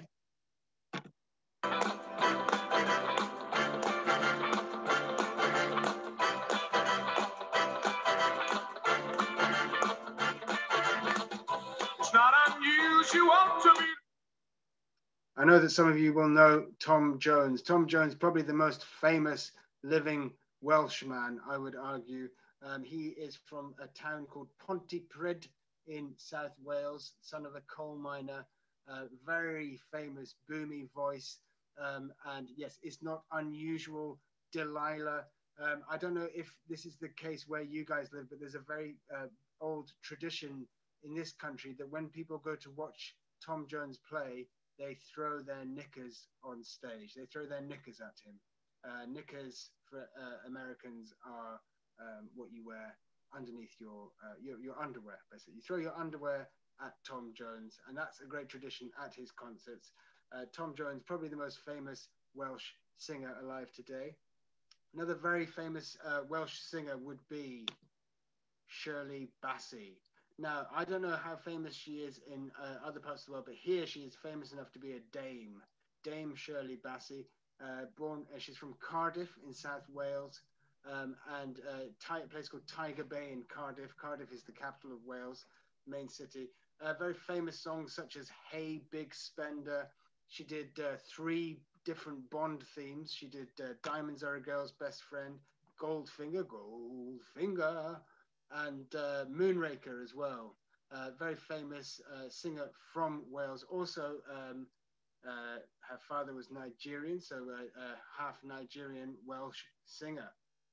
Speaker 2: It's not unusual to be. I know that some of you will know Tom Jones. Tom Jones, probably the most famous living Welshman, I would argue. He is from a town called Pontypridd in South Wales, son of a coal miner, very famous boomy voice. And yes, it's not unusual, Delilah, I don't know if this is the case where you guys live, but there's a very old tradition in this country that when people go to watch Tom Jones play, they throw their knickers on stage. They throw their knickers at him. Knickers for Americans are what you wear underneath your underwear, basically. You throw your underwear at Tom Jones, and that's a great tradition at his concerts. Tom Jones, probably the most famous Welsh singer alive today. Another very famous Welsh singer would be Shirley Bassey. Now, I don't know how famous she is in other parts of the world, but here she is famous enough to be a dame. Dame Shirley Bassey, she's from Cardiff in South Wales, and a place called Tiger Bay in Cardiff. Cardiff is the capital of Wales, main city. Very famous songs such as Hey Big Spender. She did 3 different Bond themes. She did Diamonds Are a Girl's Best Friend, Goldfinger, and Moonraker as well. Very famous singer from Wales. Also, her father was Nigerian, so half Nigerian Welsh singer.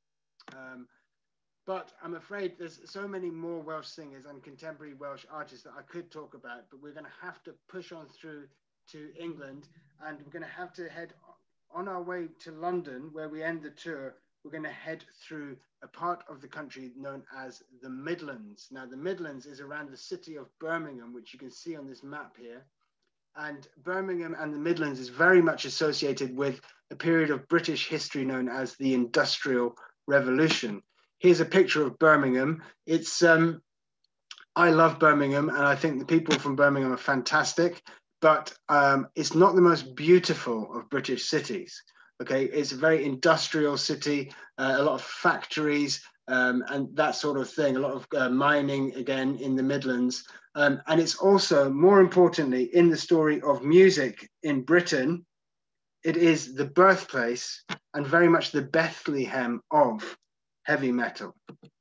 Speaker 2: But I'm afraid there's so many more Welsh singers and contemporary Welsh artists that I could talk about, but we're going to have to push on through to England, and we're going to have to head on our way to London, where we end the tour. We're going to head through a part of the country known as the Midlands. Now, the Midlands is around the city of Birmingham, which you can see on this map here. And Birmingham and the Midlands is very much associated with a period of British history known as the Industrial Revolution. Here's a picture of Birmingham. It's I love Birmingham, and I think the people from Birmingham are fantastic, but it's not the most beautiful of British cities. Okay, it's a very industrial city, a lot of factories and that sort of thing, a lot of mining again in the Midlands. And it's also, more importantly, in the story of music in Britain, it is the birthplace and very much the Bethlehem of heavy metal.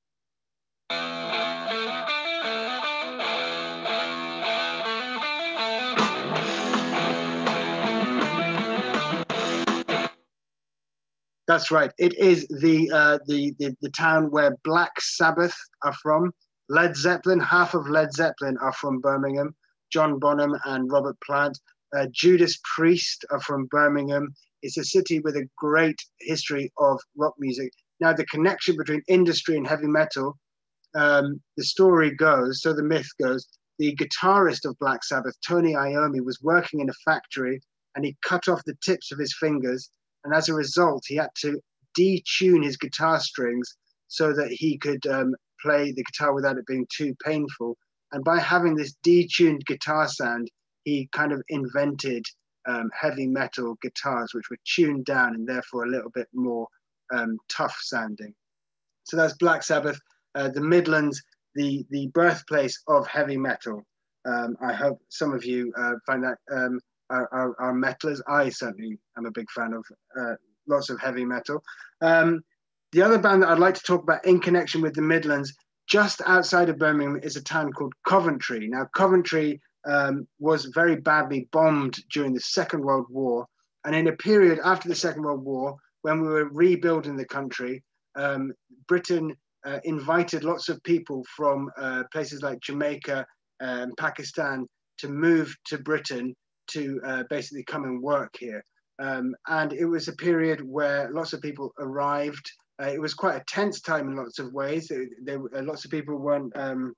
Speaker 2: That's right. It is the town where Black Sabbath are from. Led Zeppelin, half of Led Zeppelin are from Birmingham. John Bonham and Robert Plant. Judas Priest are from Birmingham. It's a city with a great history of rock music. Now, the connection between industry and heavy metal, the story goes, so the myth goes, the guitarist of Black Sabbath, Tony Iommi, was working in a factory and he cut off the tips of his fingers. And as a result, he had to detune his guitar strings so that he could play the guitar without it being too painful. And by having this detuned guitar sound, he kind of invented heavy metal guitars, which were tuned down and therefore a little bit more tough sounding. So that's Black Sabbath, the Midlands, the birthplace of heavy metal. I hope some of you find that are metalers. I certainly am a big fan of lots of heavy metal. The other band that I'd like to talk about in connection with the Midlands, just outside of Birmingham, is a town called Coventry. Now, Coventry was very badly bombed during the Second World War. And in a period after the Second World War, when we were rebuilding the country, Britain invited lots of people from places like Jamaica and Pakistan to move to Britain to basically come and work here. And it was a period where lots of people arrived. It was quite a tense time in lots of ways. Lots of people weren't,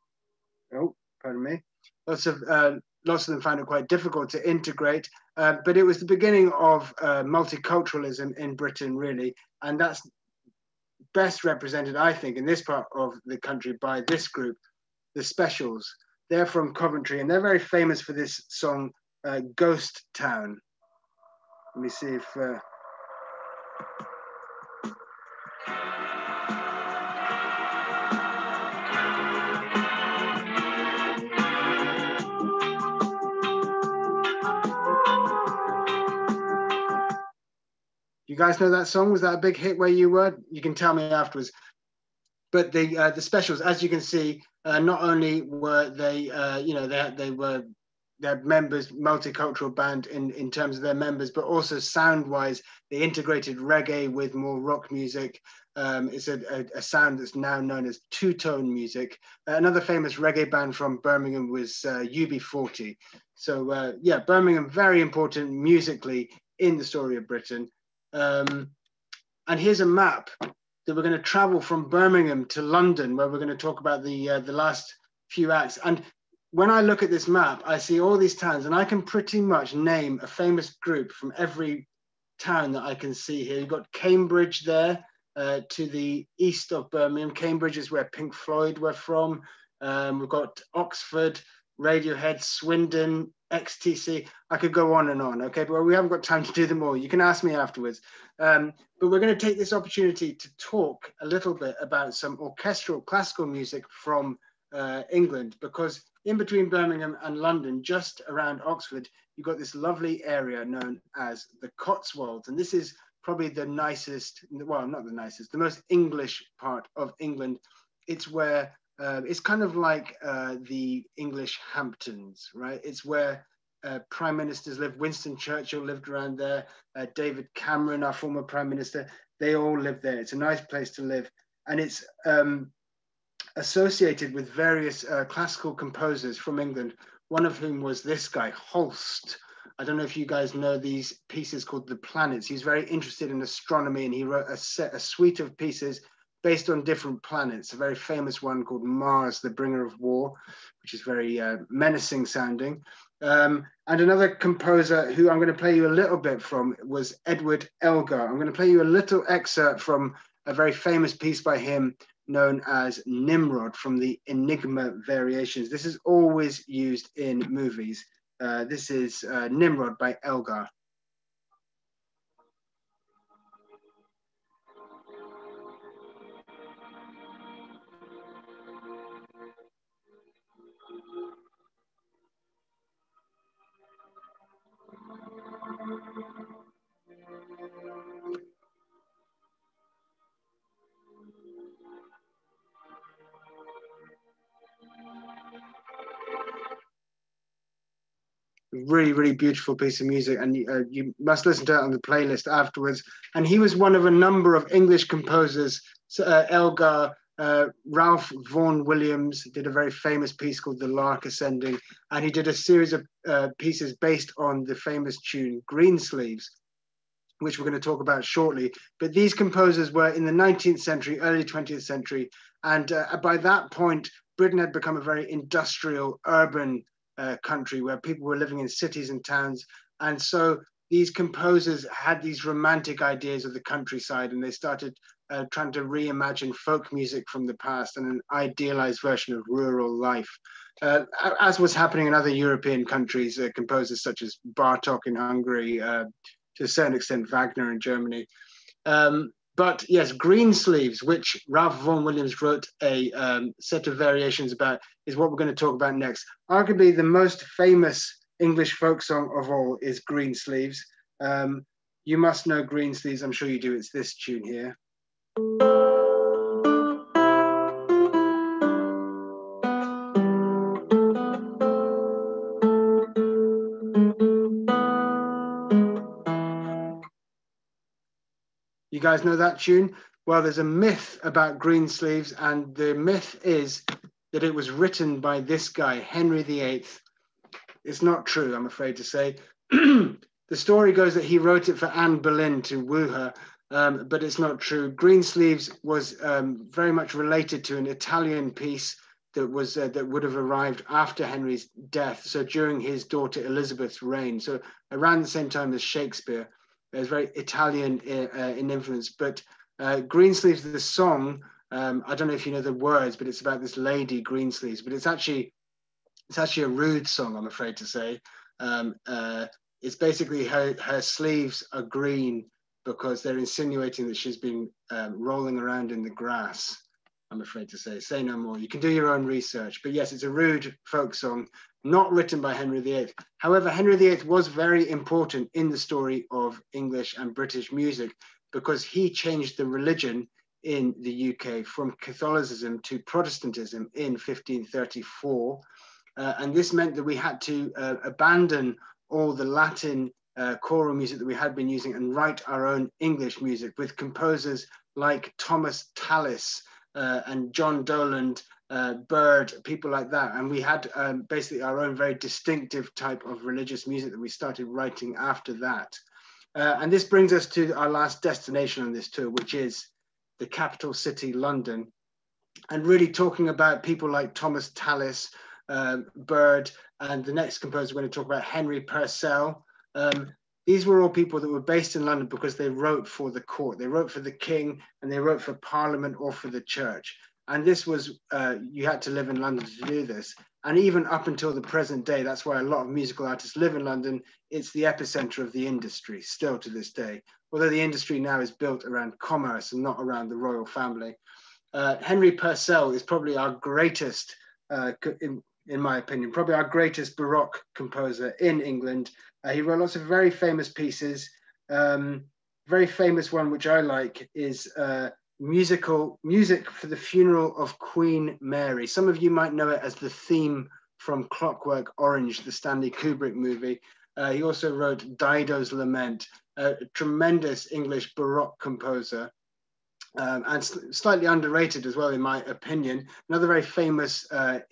Speaker 2: lots of them found it quite difficult to integrate, but it was the beginning of multiculturalism in Britain, really. And that's best represented, I think, in this part of the country by this group, the Specials. They're from Coventry, and they're very famous for this song, Ghost Town. Let me see if... You guys know that song? Was that a big hit where you were? You can tell me afterwards. But the Specials, as you can see, not only were they, they were their members, multicultural band in terms of their members, but also sound-wise, they integrated reggae with more rock music. It's a sound that's now known as two-tone music. Another famous reggae band from Birmingham was UB40. So yeah, Birmingham, very important musically in the story of Britain. And here's a map that we're going to travel from Birmingham to London, where we're going to talk about the last few acts. And when I look at this map, I see all these towns, and I can pretty much name a famous group from every town that I can see here. You've got Cambridge there to the east of Birmingham. Cambridge is where Pink Floyd were from. We've got Oxford, Radiohead, Swindon, XTC. I could go on and on, okay? But we haven't got time to do them all. You can ask me afterwards. But we're going to take this opportunity to talk a little bit about some orchestral classical music from England, because in between Birmingham and London, just around Oxford, you've got this lovely area known as the Cotswolds. And this is probably the nicest, well, not the nicest, the most English part of England. It's where, it's kind of like the English Hamptons, right? It's where prime ministers live. Winston Churchill lived around there. David Cameron, our former prime minister, they all live there. It's a nice place to live. And it's associated with various classical composers from England, one of whom was this guy, Holst. I don't know if you guys know these pieces called The Planets. He's very interested in astronomy, and he wrote a suite of pieces based on different planets. A very famous one called Mars, the Bringer of War, which is very menacing sounding. And another composer who I'm going to play you a little bit from was Edward Elgar. I'm going to play you a little excerpt from a very famous piece by him known as Nimrod from the Enigma Variations. This is always used in movies. This is Nimrod by Elgar. Really, really beautiful piece of music, and you must listen to it on the playlist afterwards. And he was one of a number of English composers. Elgar, Ralph Vaughan Williams did a very famous piece called The Lark Ascending, and he did a series of pieces based on the famous tune Greensleeves, which we're going to talk about shortly. But these composers were in the 19th century, early 20th century, and by that point, Britain had become a very industrial, urban country where people were living in cities and towns. And so these composers had these romantic ideas of the countryside, and they started trying to reimagine folk music from the past and an idealized version of rural life. As was happening in other European countries, composers such as Bartók in Hungary, to a certain extent Wagner in Germany. But yes, Greensleeves, which Ralph Vaughan Williams wrote a set of variations about, is what we're going to talk about next. Arguably the most famous English folk song of all is Greensleeves. You must know Greensleeves, I'm sure you do. It's this tune here. You guys know that tune? Well, there's a myth about Greensleeves, and the myth is that it was written by this guy, Henry VIII. It's not true, I'm afraid to say. The story goes that he wrote it for Anne Boleyn to woo her, but it's not true. Greensleeves was very much related to an Italian piece that was that would have arrived after Henry's death, so during his daughter Elizabeth's reign, so around the same time as Shakespeare. It's very Italian in influence, but Greensleeves, the song, I don't know if you know the words, but it's about this lady Greensleeves, but it's actually a rude song, I'm afraid to say. It's basically her sleeves are green because they're insinuating that she's been rolling around in the grass, I'm afraid to say. Say no more. You can do your own research. But yes, it's a rude folk song, not written by Henry VIII. However, Henry VIII was very important in the story of English and British music because he changed the religion in the UK from Catholicism to Protestantism in 1534. And this meant that we had to abandon all the Latin choral music that we had been using and write our own English music with composers like Thomas Tallis and John Doland, Byrd, people like that. And we had basically our own very distinctive type of religious music that we started writing after that. And this brings us to our last destination on this tour, which is the capital city, London. And really talking about people like Thomas Tallis, Byrd, and the next composer we're going to talk about, Henry Purcell. These were all people that were based in London because they wrote for the court. They wrote for the king, and they wrote for Parliament or for the church. And this was, you had to live in London to do this. And even up until the present day, that's why a lot of musical artists live in London. It's the epicenter of the industry still to this day. Although the industry now is built around commerce and not around the royal family. Henry Purcell is probably our greatest, in my opinion, probably our greatest Baroque composer in England. He wrote lots of very famous pieces. Very famous one, which I like, is music for the funeral of Queen Mary. Some of you might know it as the theme from Clockwork Orange, the Stanley Kubrick movie. He also wrote Dido's Lament, a tremendous English Baroque composer. And slightly underrated as well, in my opinion. Another very famous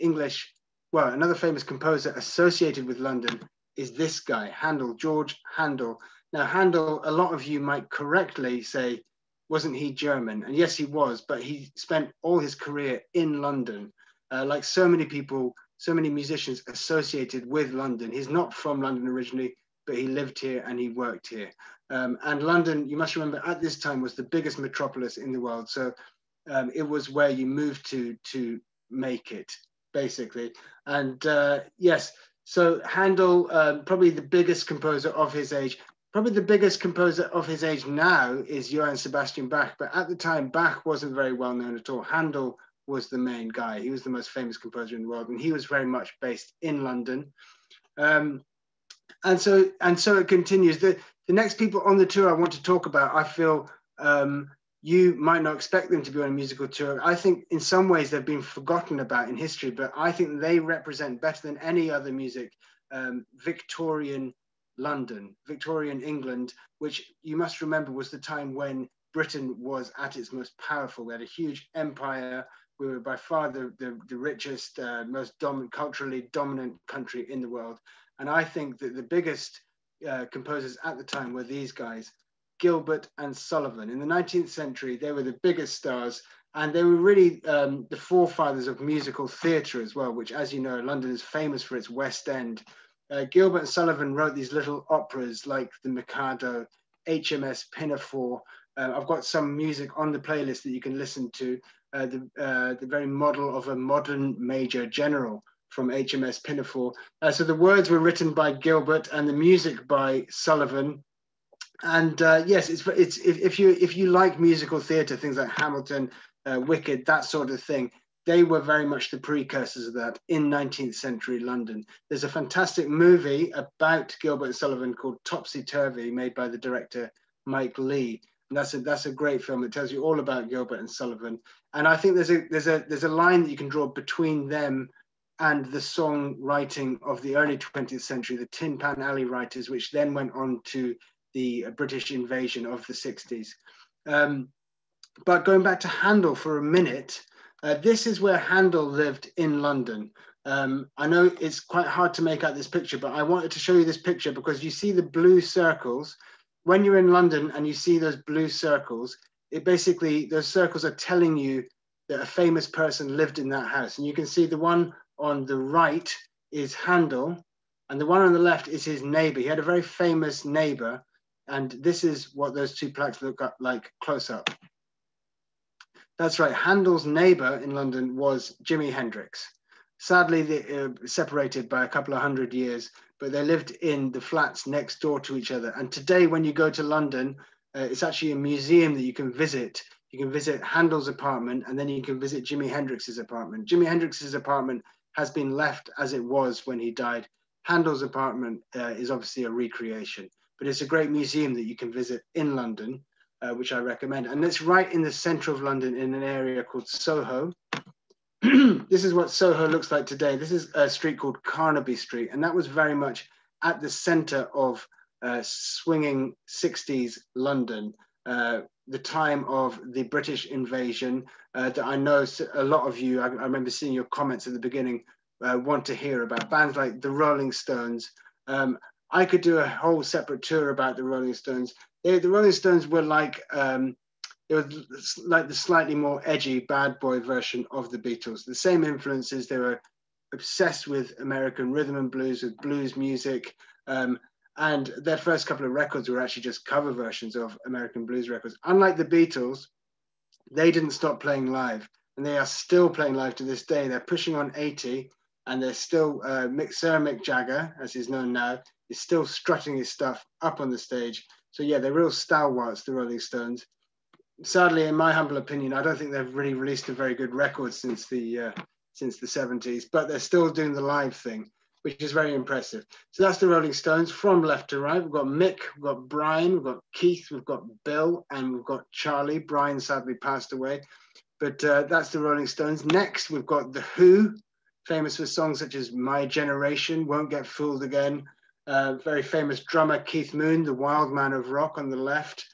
Speaker 2: another famous composer associated with London is this guy, Handel, George Handel. Now, Handel, a lot of you might correctly say, wasn't he German? And yes, he was, but he spent all his career in London. Like so many people, so many musicians associated with London. He's not from London originally, but he lived here and he worked here. And London, you must remember, at this time was the biggest metropolis in the world. So it was where you moved to make it, basically. And yes, so Handel, probably the biggest composer of his age. Probably the biggest composer of his age now is Johann Sebastian Bach, but at the time, Bach wasn't very well known at all. Handel was the main guy. He was the most famous composer in the world, and he was very much based in London. And so it continues. The next people on the tour I want to talk about, I feel you might not expect them to be on a musical tour. I think in some ways they've been forgotten about in history, but I think they represent better than any other music Victorian London, Victorian England, which you must remember was the time when Britain was at its most powerful. We had a huge empire. We were by far the richest, most culturally dominant country in the world. And I think that the biggest composers at the time were these guys, Gilbert and Sullivan. In the 19th century, they were the biggest stars, and they were really the forefathers of musical theatre as well, which, as you know, London is famous for its West End. Gilbert and Sullivan wrote these little operas like The Mikado, HMS Pinafore. I've got some music on the playlist that you can listen to, the very model of a modern major general from HMS Pinafore. So the words were written by Gilbert and the music by Sullivan. And yes, if you like musical theatre, things like Hamilton, Wicked, that sort of thing, they were very much the precursors of that in 19th century London. There's a fantastic movie about Gilbert and Sullivan called Topsy Turvy, made by the director Mike Leigh. And that's a great film. It tells you all about Gilbert and Sullivan. And I think there's a line that you can draw between them and the songwriting of the early 20th century, the Tin Pan Alley writers, which then went on to the British invasion of the 60s. But going back to Handel for a minute, this is where Handel lived in London. I know it's quite hard to make out this picture, but I wanted to show you this picture because you see the blue circles. When you're in London and you see those blue circles, it basically, those circles are telling you that a famous person lived in that house. And you can see the one on the right is Handel, and the one on the left is his neighbor. He had a very famous neighbor, and this is what those two plaques look like close up. That's right, Handel's neighbor in London was Jimi Hendrix. Sadly, they separated by a couple of 100 years, but they lived in the flats next door to each other. And today, when you go to London, it's actually a museum that you can visit. You can visit Handel's apartment, and then you can visit Jimi Hendrix's apartment. Jimi Hendrix's apartment has been left as it was when he died. Handel's apartment is obviously a recreation, but it's a great museum that you can visit in London, which I recommend. And it's right in the center of London in an area called Soho. this is what Soho looks like today. This is a street called Carnaby Street, and that was very much at the center of swinging 60s London, the time of the British invasion that I know a lot of you, I remember seeing your comments at the beginning, want to hear about. Bands like the Rolling Stones. I could do a whole separate tour about the Rolling Stones. The Rolling Stones were like, it was like the slightly more edgy bad boy version of the Beatles. The same influences. They were obsessed with American rhythm and blues, with blues music. And their first couple of records were actually just cover versions of American blues records. Unlike the Beatles, they didn't stop playing live, and they are still playing live to this day. They're pushing on 80, and they're still, Sir Mick Jagger, as he's known now, is still strutting his stuff up on the stage. So yeah, they're real stalwarts, the Rolling Stones. Sadly, in my humble opinion, I don't think they've really released a very good record since the 70s, but they're still doing the live thing, which is very impressive. So that's the Rolling Stones from left to right. We've got Mick, we've got Brian, we've got Keith, we've got Bill, and we've got Charlie. Brian sadly passed away, but that's the Rolling Stones. Next, we've got The Who, famous for songs such as My Generation, Won't Get Fooled Again. Very famous drummer Keith Moon, the wild man of rock on the left.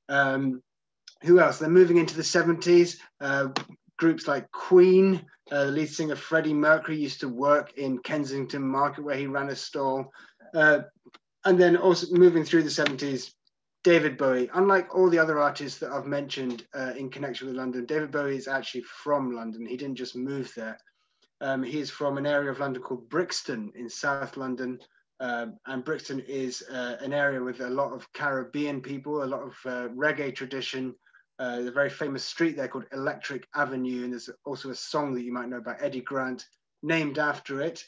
Speaker 2: Who else? They're moving into the 70s. Groups like Queen, the lead singer Freddie Mercury used to work in Kensington Market where he ran a stall. And then also moving through the 70s, David Bowie. Unlike all the other artists that I've mentioned in connection with London, David Bowie is actually from London. He didn't just move there. He is from an area of London called Brixton in South London. And Brixton is an area with a lot of Caribbean people, a lot of reggae tradition. The very famous street there called Electric Avenue, and there's also a song that you might know about Eddie Grant named after it.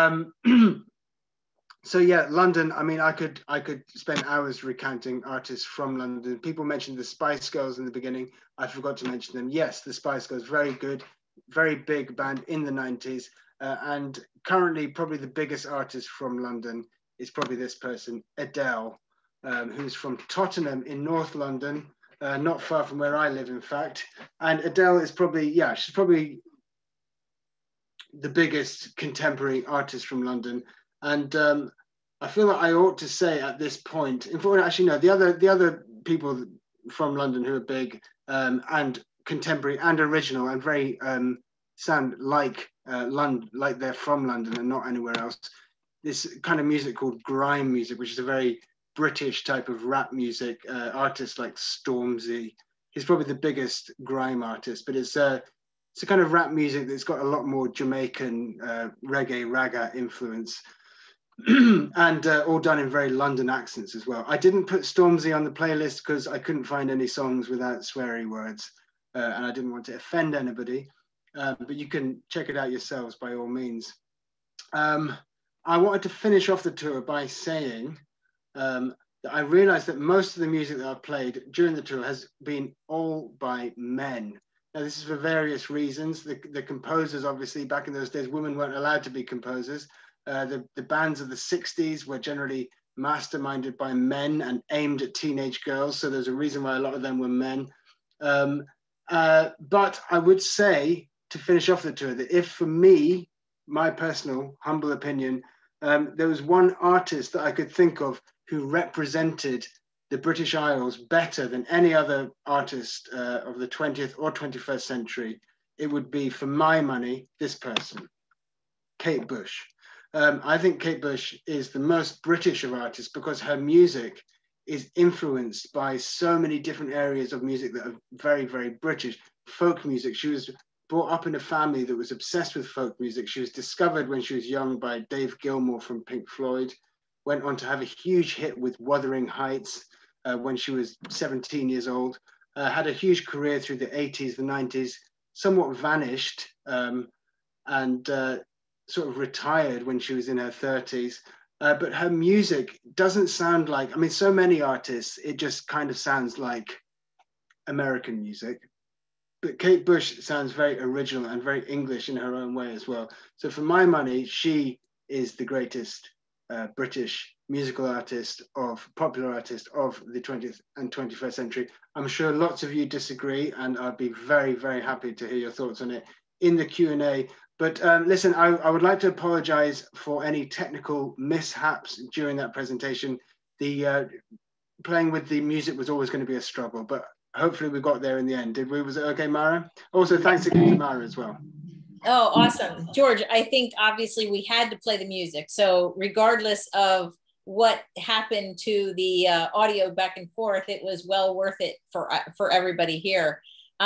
Speaker 2: So yeah, London. I mean, I could spend hours recounting artists from London. People mentioned the Spice Girls in the beginning. I forgot to mention them. Yes, the Spice Girls, very good, very big band in the 90s, and currently probably the biggest artist from London is probably this person, Adele, who's from Tottenham in North London. Not far from where I live, in fact. And Adele is probably, yeah, she's probably the biggest contemporary artist from London. And I feel that I ought to say at this point, in fact, actually, no, the other people from London who are big and contemporary and original and very sound like London, like they're from London and not anywhere else. This kind of music called grime music, which is a very British type of rap music, artists like Stormzy. He's probably the biggest grime artist, but it's a kind of rap music that's got a lot more Jamaican reggae, raga influence, and all done in very London accents as well. I didn't put Stormzy on the playlist because I couldn't find any songs without sweary words, and I didn't want to offend anybody, but you can check it out yourselves by all means. I wanted to finish off the tour by saying that I realized that most of the music that I've played during the tour has been all by men. Now, this is for various reasons. The composers, obviously, back in those days, women weren't allowed to be composers. The bands of the 60s were generally masterminded by men and aimed at teenage girls. So there's a reason why a lot of them were men. But I would say, to finish off the tour, that if for me, my personal humble opinion, there was one artist that I could think of who represented the British Isles better than any other artist of the 20th or 21st century, it would be, for my money, this person, Kate Bush. I think Kate Bush is the most British of artists because her music is influenced by so many different areas of music that are very, very British. Folk music. She was brought up in a family that was obsessed with folk music. She was discovered when she was young by Dave Gilmour from Pink Floyd, went on to have a huge hit with Wuthering Heights when she was 17 years old, had a huge career through the 80s, the 90s, somewhat vanished and sort of retired when she was in her 30s. But her music doesn't sound like, I mean, so many artists, it just kind of sounds like American music. But Kate Bush sounds very original and very English in her own way as well. So for my money, she is the greatest British musical artist, popular artist of the 20th and 21st century. I'm sure lots of you disagree, and I'd be very, very happy to hear your thoughts on it in the Q&A. But listen, I would like to apologize for any technical mishaps during that presentation. The playing with the music was always going to be a struggle, but hopefully we got there in the end. Did we? Was it okay, Mara? Also, thanks again to Mara as well.
Speaker 1: Oh, awesome. George, I think obviously we had to play the music. So regardless of what happened to the audio back and forth, it was well worth it for everybody here.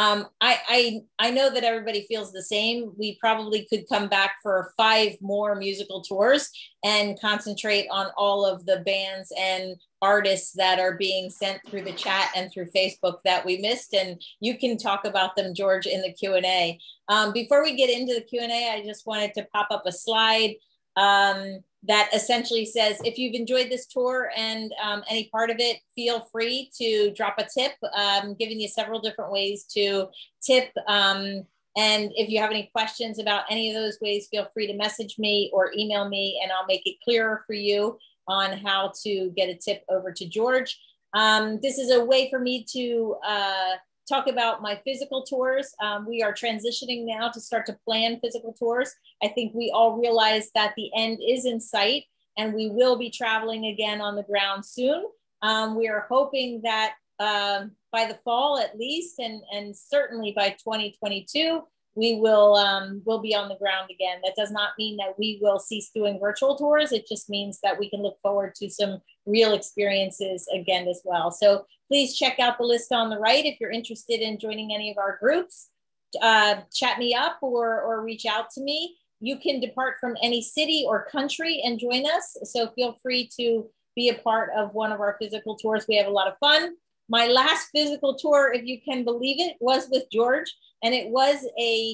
Speaker 1: I know that everybody feels the same. We probably could come back for 5 more musical tours and concentrate on all of the bands and artists that are being sent through the chat and through Facebook that we missed. And you can talk about them, George, in the Q&A. Before we get into the Q&A, I just wanted to pop up a slide that essentially says, if you've enjoyed this tour and any part of it, feel free to drop a tip. I'm giving you several different ways to tip. And if you have any questions about any of those ways, feel free to message me or email me, and I'll make it clearer for you on how to get a tip over to George. This is a way for me to talk about my physical tours. We are transitioning now to start to plan physical tours. I think we all realize that the end is in sight, and we will be traveling again on the ground soon. We are hoping that by the fall at least, and certainly by 2022, we will we'll be on the ground again. That does not mean that we will cease doing virtual tours. It just means that we can look forward to some real experiences again as well. So please check out the list on the right if you're interested in joining any of our groups. Chat me up or reach out to me. You can depart from any city or country and join us. So feel free to be a part of one of our physical tours. We have a lot of fun. My last physical tour, if you can believe it, was with George. And it was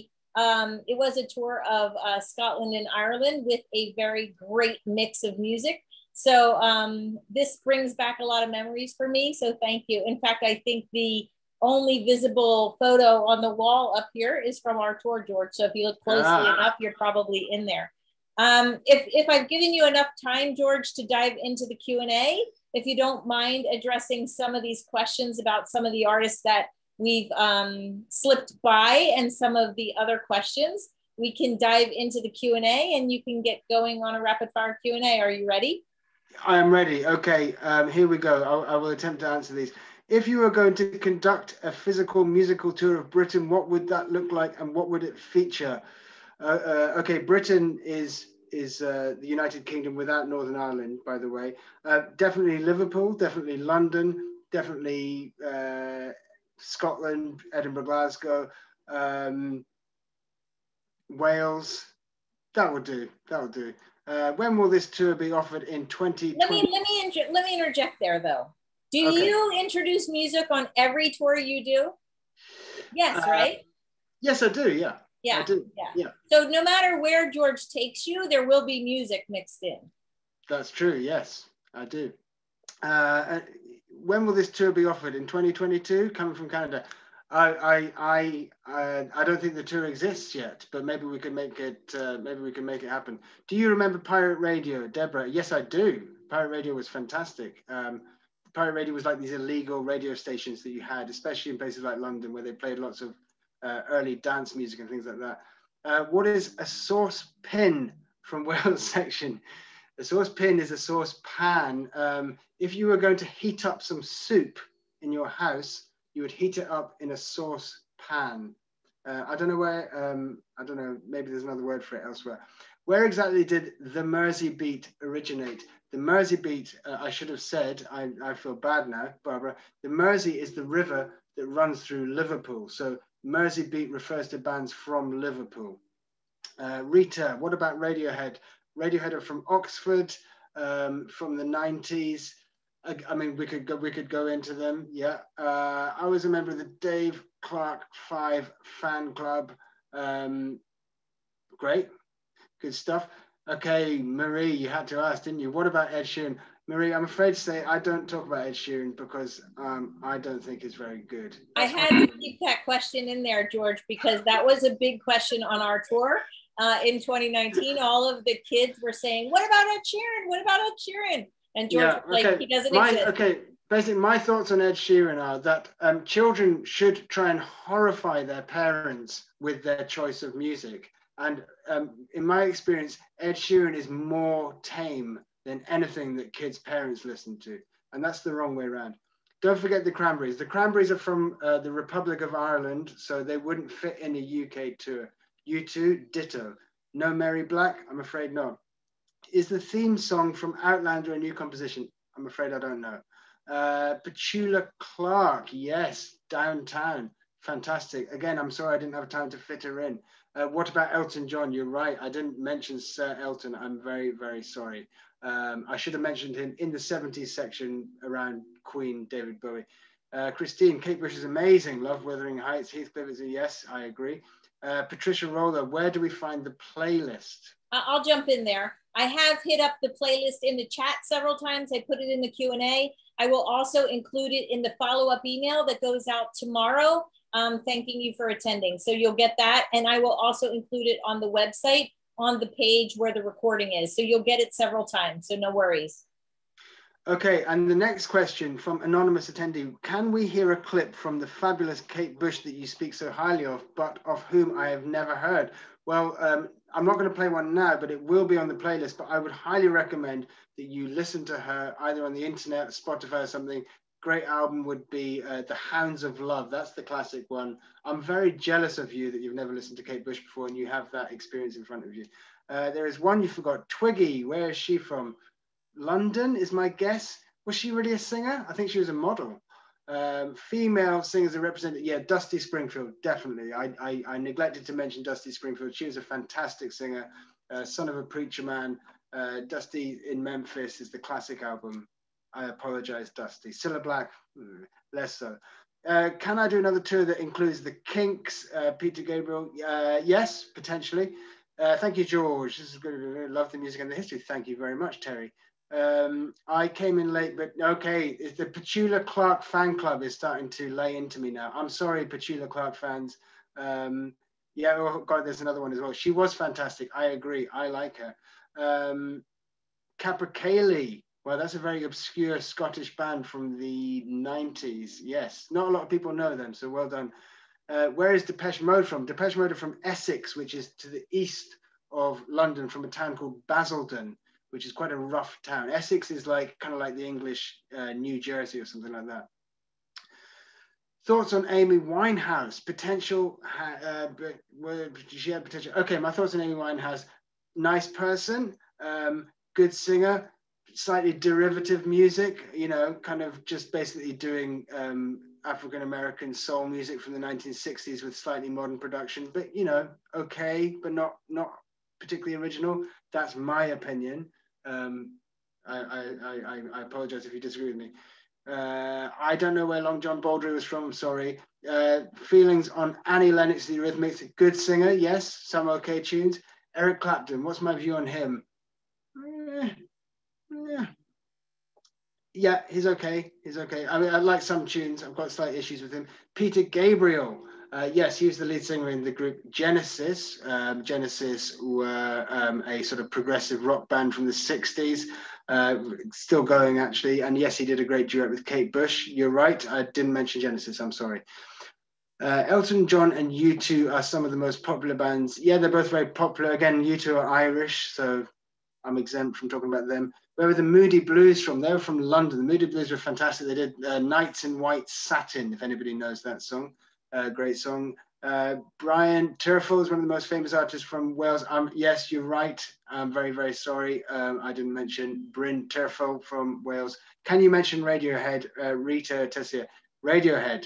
Speaker 1: a tour of Scotland and Ireland with a very great mix of music. So this brings back a lot of memories for me. So thank you. In fact, I think the only visible photo on the wall up here is from our tour, George. So if you look closely enough, you're probably in there. If I've given you enough time, George, to dive into the Q&A, if you don't mind addressing some of these questions about some of the artists that we've slipped by and some of the other questions, we can dive into the Q&A and you can get going on a rapid fire Q&A. Are you ready?
Speaker 2: I am ready. Okay, here we go. I will attempt to answer these. If you were going to conduct a physical musical tour of Britain, what would that look like and what would it feature? Okay, Britain is the United Kingdom without Northern Ireland, by the way. Definitely Liverpool, definitely London, definitely Scotland, Edinburgh, Glasgow, Wales. That would do. That would do. When will this tour be offered in 2020?
Speaker 1: Let me interject there though. Do you introduce music on every tour you do? Yes, right?
Speaker 2: Yes, I do. Yeah.
Speaker 1: Yeah.
Speaker 2: I do. Yeah.
Speaker 1: So no matter where George takes you, there will be music mixed in.
Speaker 2: That's true. Yes, I do. When will this tour be offered? In 2022? Coming from Canada. I don't think the tour exists yet, but maybe we can make it. Maybe we can make it happen. Do you remember Pirate Radio, Deborah? Yes, I do. Pirate Radio was fantastic. Pirate Radio was like these illegal radio stations that you had, especially in places like London, where they played lots of early dance music and things like that. What is a sauce pin from Wales section? A sauce pin is a sauce pan. If you were going to heat up some soup in your house, you would heat it up in a sauce pan. I don't know where, I don't know, maybe there's another word for it elsewhere. Where exactly did the Mersey beat originate? The Mersey beat, I should have said, I feel bad now, Barbara. The Mersey is the river that runs through Liverpool. So Mersey beat refers to bands from Liverpool. Rita, what about Radiohead? Radiohead are from Oxford, from the 90s. I mean, we could go into them. Yeah. I was a member of the Dave Clark 5 fan club. Great. Good stuff. Okay, Marie, you had to ask, didn't you? What about Ed Sheeran? Marie, I'm afraid to say I don't talk about Ed Sheeran because I don't think he's very good.
Speaker 1: I had to keep that question in there, George, because that was a big question on our tour in 2019. All of the kids were saying, what about Ed Sheeran? What about Ed Sheeran? And George was like, he doesn't exist.
Speaker 2: Okay, basically, my thoughts on Ed Sheeran are that children should try and horrify their parents with their choice of music. And in my experience, Ed Sheeran is more tame than anything that kids' parents listen to. And that's the wrong way around. Don't forget the Cranberries. The Cranberries are from the Republic of Ireland, so they wouldn't fit in a UK tour. U2, ditto. No Mary Black? I'm afraid not. Is the theme song from Outlander a new composition? I'm afraid I don't know. Petula Clark, yes, Downtown, fantastic. Again, I'm sorry I didn't have time to fit her in. What about Elton John? You're right, I didn't mention Sir Elton. I'm very, very sorry. I should have mentioned him in the 70s section around Queen, David Bowie. Christine, Kate Bush is amazing. Love Wuthering Heights. Heathcliff is a yes, I agree. Patricia Roller, where do we find the playlist?
Speaker 1: I'll jump in there. I have hit up the playlist in the chat several times. I put it in the Q&A. I will also include it in the follow-up email that goes out tomorrow, thanking you for attending. So you'll get that. And I will also include it on the website on the page where the recording is. So you'll get it several times. So no worries.
Speaker 2: Okay, and the next question from anonymous attendee. Can we hear a clip from the fabulous Kate Bush that you speak so highly of, but of whom I have never heard? Well, I'm not going to play one now, but it will be on the playlist. But I would highly recommend that you listen to her either on the internet, Spotify or something. Great album would be The Hounds of Love. That's the classic one. I'm very jealous of you that you've never listened to Kate Bush before and you have that experience in front of you. There is one you forgot, Twiggy. Where is she from? London is my guess. Was she really a singer? I think she was a model. Female singers are represented. Yeah, Dusty Springfield, definitely. I neglected to mention Dusty Springfield. She was a fantastic singer, son of a preacher man. Dusty in Memphis is the classic album. I apologize, Dusty. Cilla Black, less so. Can I do another tour that includes the Kinks, Peter Gabriel? Yes, potentially. Thank you, George. This is good. Love the music and the history. Thank you very much, Terry. I came in late, but okay, the Petula Clark fan club is starting to lay into me now. I'm sorry, Petula Clark fans. Yeah, oh God, there's another one as well. She was fantastic. I agree. I like her. Capercaillie. Well, that's a very obscure Scottish band from the 90s. Yes, not a lot of people know them, so well done. Where is Depeche Mode from? Depeche Mode are from Essex, which is to the east of London, from a town called Basildon, which is quite a rough town. Essex is like kind of like the English New Jersey or something like that. Thoughts on Amy Winehouse? Potential, she had potential. Okay, my thoughts on Amy Winehouse. Nice person, good singer, slightly derivative music, you know, kind of just basically doing African-American soul music from the 1960s with slightly modern production, but you know, okay, but not particularly original. That's my opinion. I apologize if you disagree with me. I don't know where Long John Baldry was from, sorry. Feelings on Annie Lennox, the Eurythmics, good singer, yes, some okay tunes. Eric Clapton, what's my view on him? Yeah, he's okay. He's okay. I mean, I like some tunes. I've got slight issues with him. Peter Gabriel. Yes, he was the lead singer in the group Genesis. Genesis were a sort of progressive rock band from the 60s, still going actually. And yes, he did a great duet with Kate Bush. You're right. I didn't mention Genesis. I'm sorry. Elton John and U2 are some of the most popular bands. Yeah, they're both very popular. Again, U2 are Irish, so I'm exempt from talking about them. Where were the Moody Blues from? They were from London. The Moody Blues were fantastic. They did Nights in White Satin, if anybody knows that song. Great song. Brian Turfel is one of the most famous artists from Wales. Yes, you're right. I'm very, very sorry. I didn't mention Bryn Turfel from Wales. Can you mention Radiohead? Rita Tessia. Radiohead.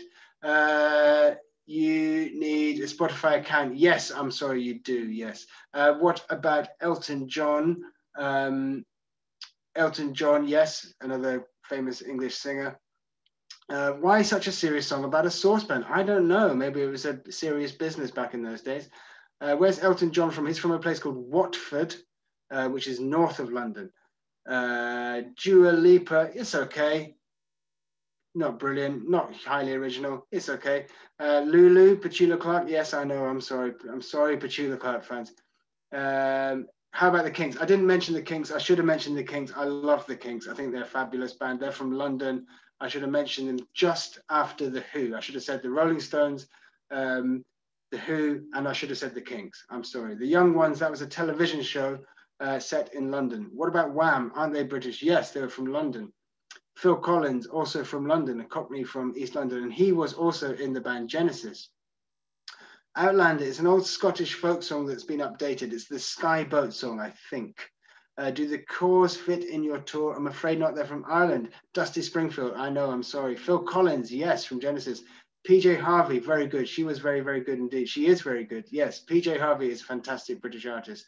Speaker 2: You need a Spotify account. Yes, I'm sorry, you do. Yes. What about Elton John? Elton John, yes, another famous English singer. Why such a serious song about a saucepan? I don't know. Maybe it was a serious business back in those days. Where's Elton John from? He's from a place called Watford, which is north of London. Dua Lipa, it's okay. Not brilliant, not highly original. It's okay. Lulu, Petula Clark. Yes, I know. I'm sorry. I'm sorry, Petula Clark fans. How about the Kinks? I didn't mention the Kinks. I should have mentioned the Kinks. I love the Kinks. I think they're a fabulous band. They're from London. I should have mentioned them just after The Who. I should have said the Rolling Stones, The Who, and I should have said the Kinks. I'm sorry. The Young Ones, that was a television show set in London. What about Wham? Aren't they British? Yes, they were from London. Phil Collins, also from London, a Cockney from East London, and he was also in the band Genesis. Outlander is an old Scottish folk song that's been updated. It's the Sky Boat song, I think. Do the Cause fit in your tour? I'm afraid not. They're from Ireland. Dusty Springfield, I know, I'm sorry. Phil Collins, yes, from Genesis. PJ Harvey, very good. She was very, very good indeed. She is very good. Yes, PJ Harvey is a fantastic British artist.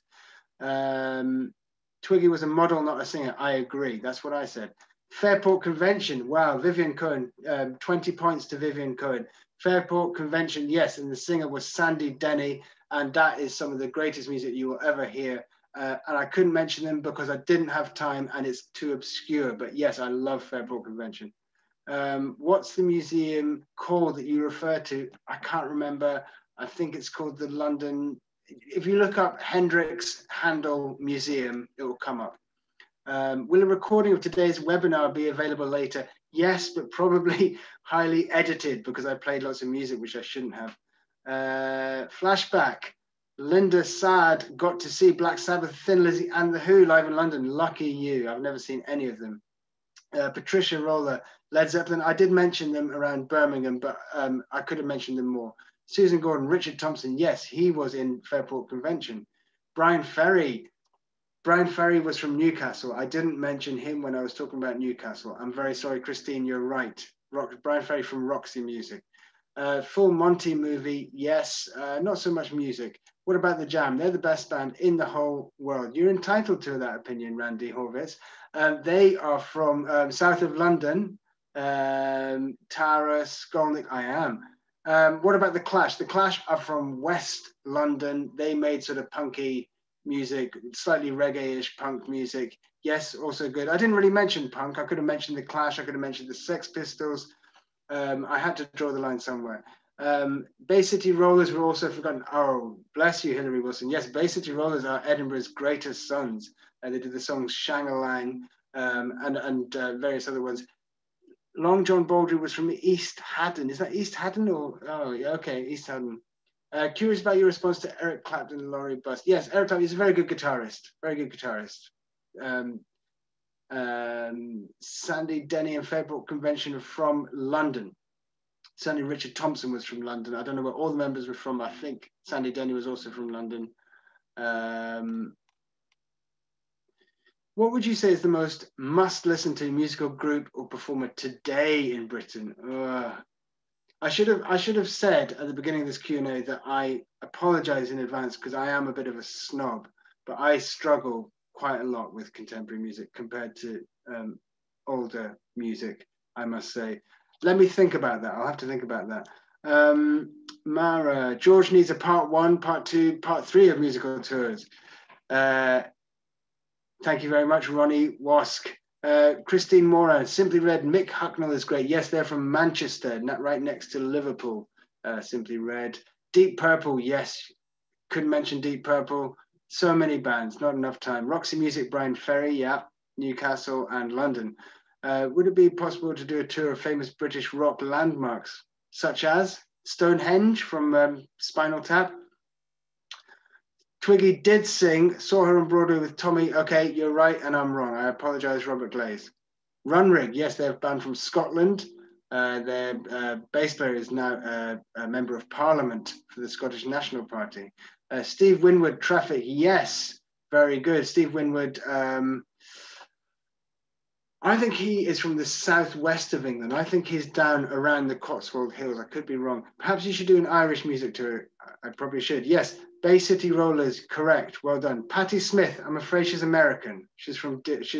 Speaker 2: Twiggy was a model, not a singer. I agree. That's what I said. Fairport Convention. Wow, Vivian Cohen. 20 points to Vivian Cohen. Fairport Convention, yes, and the singer was Sandy Denny, and that is some of the greatest music you will ever hear. And I couldn't mention them because I didn't have time and it's too obscure. But yes, I love Fairport Convention. What's the museum called that you refer to? I can't remember. I think it's called the London. If you look up Hendrix Handel Museum, it will come up. Will a recording of today's webinar be available later? Yes, but probably highly edited because I played lots of music, which I shouldn't have. Flashback. Linda Saad got to see Black Sabbath, Thin Lizzy and The Who live in London. Lucky you. I've never seen any of them. Patricia Roller, Led Zeppelin. I did mention them around Birmingham, but I could have mentioned them more. Susan Gordon, Richard Thompson. Yes, he was in Fairport Convention. Brian Ferry. Brian Ferry was from Newcastle. I didn't mention him when I was talking about Newcastle. I'm very sorry, Christine, you're right. Brian Ferry from Roxy Music. Full Monty movie, yes, not so much music. What about the Jam? They're the best band in the whole world. You're entitled to that opinion, Randy Horvitz. They are from south of London, Tara, Skolnick, I am. What about the Clash? The Clash are from West London. They made sort of punky music, slightly reggae-ish punk music. Yes, also good. I didn't really mention punk. I could have mentioned the Clash. I could have mentioned the Sex Pistols. I had to draw the line somewhere. Bay City Rollers were also forgotten. Oh, bless you, Hilary Wilson. Yes, Bay City Rollers are Edinburgh's greatest sons. They did the songs Shang-a-Lang and various other ones. Long John Baldry was from East Haddon. Is that East Haddon or? Oh, yeah, okay, East Haddon. Curious about your response to Eric Clapton and Laurie Bust. Yes, Eric Clapton is a very good guitarist. Very good guitarist. Sandy Denny and Fairport Convention from London. Certainly Richard Thompson was from London. I don't know where all the members were from. I think Sandy Denny was also from London. What would you say is the most must listen to musical group or performer today in Britain? I should have said at the beginning of this Q&A that I apologize in advance because I am a bit of a snob, but I struggle quite a lot with contemporary music compared to older music, I must say. Let me think about that. I'll have to think about that. Mara, George needs a part 1, part 2, part 3 of musical tours. Thank you very much, Ronnie Wask. Christine Moran, Simply Red, Mick Hucknall is great. Yes, they're from Manchester, right next to Liverpool. Simply Red. Deep Purple, yes. Couldn't mention Deep Purple. So many bands, not enough time. Roxy Music, Brian Ferry, yeah. Newcastle and London. Would it be possible to do a tour of famous British rock landmarks, such as Stonehenge from Spinal Tap? Twiggy did sing, saw her on Broadway with Tommy. Okay, you're right, and I'm wrong. I apologize, Robert Glaze. Runrig, yes, they're a band from Scotland. Their bass player is now a member of Parliament for the Scottish National Party. Steve Winwood, Traffic, yes, very good. Steve Winwood, I think he is from the southwest of England. I think he's down around the Cotswold Hills. I could be wrong. Perhaps you should do an Irish music tour. I probably should. Yes, Bay City Rollers, correct. Well done. Patti Smith, I'm afraid she's American. She's from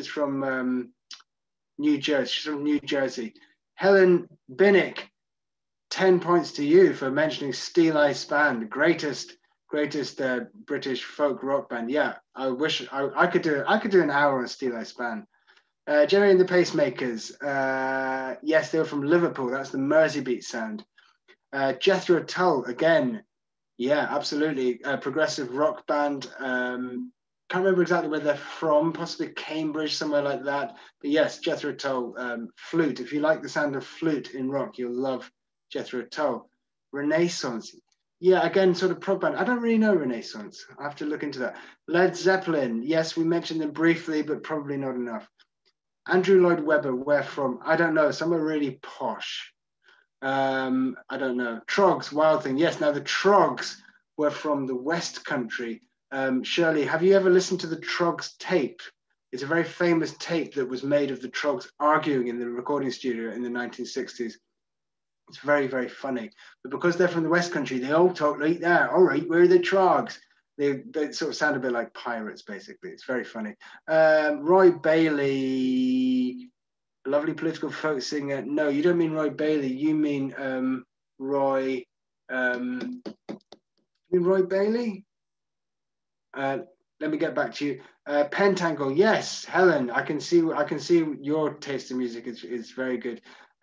Speaker 2: New Jersey. She's from New Jersey. Helen Binnick, 10 points to you for mentioning Steel Eye Span, greatest British folk rock band. Yeah, I wish I could do an hour on Steel Eye Span. Jerry and the Pacemakers, yes, they were from Liverpool. That's the Merseybeat sound. Jethro Tull, again, yeah, absolutely. Progressive rock band. Can't remember exactly where they're from, possibly Cambridge, somewhere like that. But yes, Jethro Tull, flute. If you like the sound of flute in rock, you'll love Jethro Tull. Renaissance. Yeah, again, sort of prog band. I don't really know Renaissance. I have to look into that. Led Zeppelin. Yes, we mentioned them briefly, but probably not enough. Andrew Lloyd Webber, where from? I don't know. Somewhere really posh. I don't know. Trogs, Wild Thing. Yes, now the Trogs were from the West Country. Shirley, have you ever listened to the Trogs tape? It's a very famous tape that was made of the Trogs arguing in the recording studio in the 1960s. It's very, very funny. But because they're from the West Country, they all talk like that. All right, we're the Trogs. They sort of sound a bit like pirates, basically. It's very funny. Roy Bailey, lovely political folk singer. No, you don't mean Roy Bailey. You mean Roy. You mean Roy Bailey? Let me get back to you. Pentangle, yes, Helen. I can see your taste in music is very good.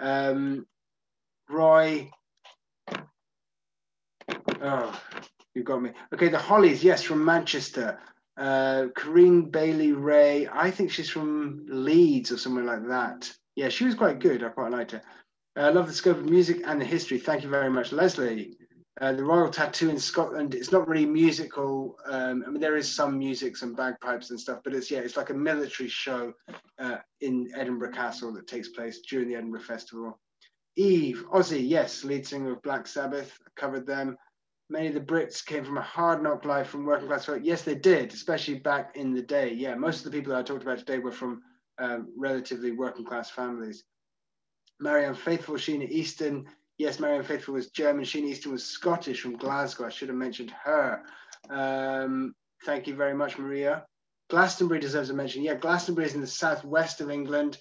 Speaker 2: Roy. Oh, you got me. Okay, the Hollies, yes, from Manchester. Corinne Bailey Ray. I think she's from Leeds or somewhere like that. Yeah, she was quite good. I quite liked her. I love the scope of music and the history. Thank you very much, Leslie. The Royal Tattoo in Scotland, it's not really musical. I mean, there is some music, some bagpipes and stuff, but it's like a military show in Edinburgh Castle that takes place during the Edinburgh Festival. Eve, Ozzy, yes, lead singer of Black Sabbath, I covered them. Many of the Brits came from a hard knock life from working class folk. Yes, they did, especially back in the day. Yeah, most of the people that I talked about today were from relatively working class families. Marianne Faithfull, Sheena Easton. Yes, Marianne Faithfull was German. Sheena Easton was Scottish, from Glasgow. I should have mentioned her. Thank you very much, Maria. Glastonbury deserves a mention. Yeah, Glastonbury is in the southwest of England.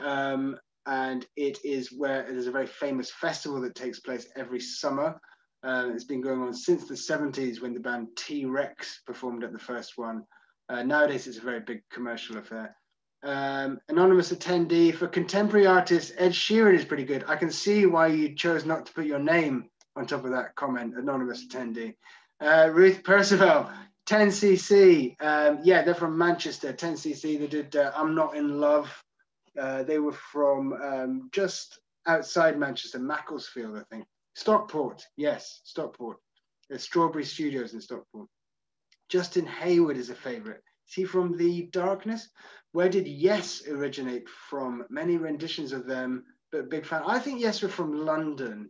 Speaker 2: And it is where there's a very famous festival that takes place every summer. It's been going on since the 70s when the band T-Rex performed at the first one. Nowadays, it's a very big commercial affair. Anonymous attendee, for contemporary artists, Ed Sheeran is pretty good. I can see why you chose not to put your name on top of that comment, anonymous attendee. Ruth Percival, 10cc. Yeah, they're from Manchester. 10cc, they did I'm Not in Love. They were from just outside Manchester, Macclesfield, I think. Stockport, yes, Stockport. There's Strawberry Studios in Stockport. Justin Hayward is a favorite. Is he from The Darkness? Where did Yes originate from? Many renditions of them, but big fan. I think Yes were from London.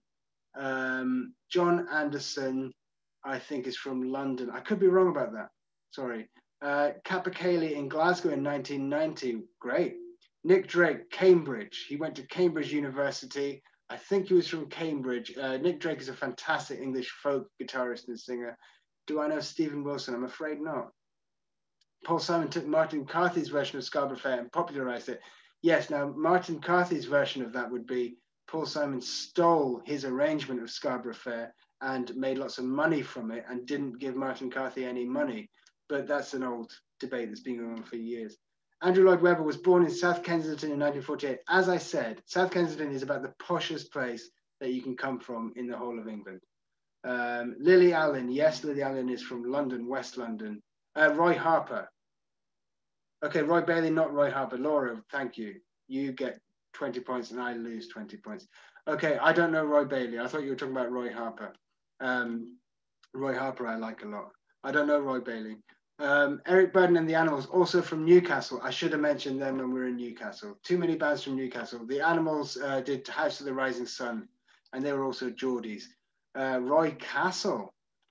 Speaker 2: John Anderson, I think, is from London. I could be wrong about that. Sorry. Capercaillie in Glasgow in 1990. Great. Nick Drake, Cambridge. He went to Cambridge University. I think he was from Cambridge. Nick Drake is a fantastic English folk guitarist and singer. Do I know Stephen Wilson? I'm afraid not. Paul Simon took Martin Carthy's version of Scarborough Fair and popularized it. Yes, now Martin Carthy's version of that would be Paul Simon stole his arrangement of Scarborough Fair and made lots of money from it and didn't give Martin Carthy any money. But that's an old debate that's been going on for years. Andrew Lloyd Webber was born in South Kensington in 1948. As I said, South Kensington is about the poshest place that you can come from in the whole of England. Lily Allen, yes, Lily Allen is from London, West London. Roy Harper. Okay, Roy Bailey, not Roy Harper. Laura, thank you. You get 20 points and I lose 20 points. Okay, I don't know Roy Bailey. I thought you were talking about Roy Harper. Roy Harper I like a lot. I don't know Roy Bailey. Eric Burden and the Animals, also from Newcastle. I should have mentioned them when we were in Newcastle. Too many bands from Newcastle. The Animals did House of the Rising Sun, and they were also Geordies. Roy Castle.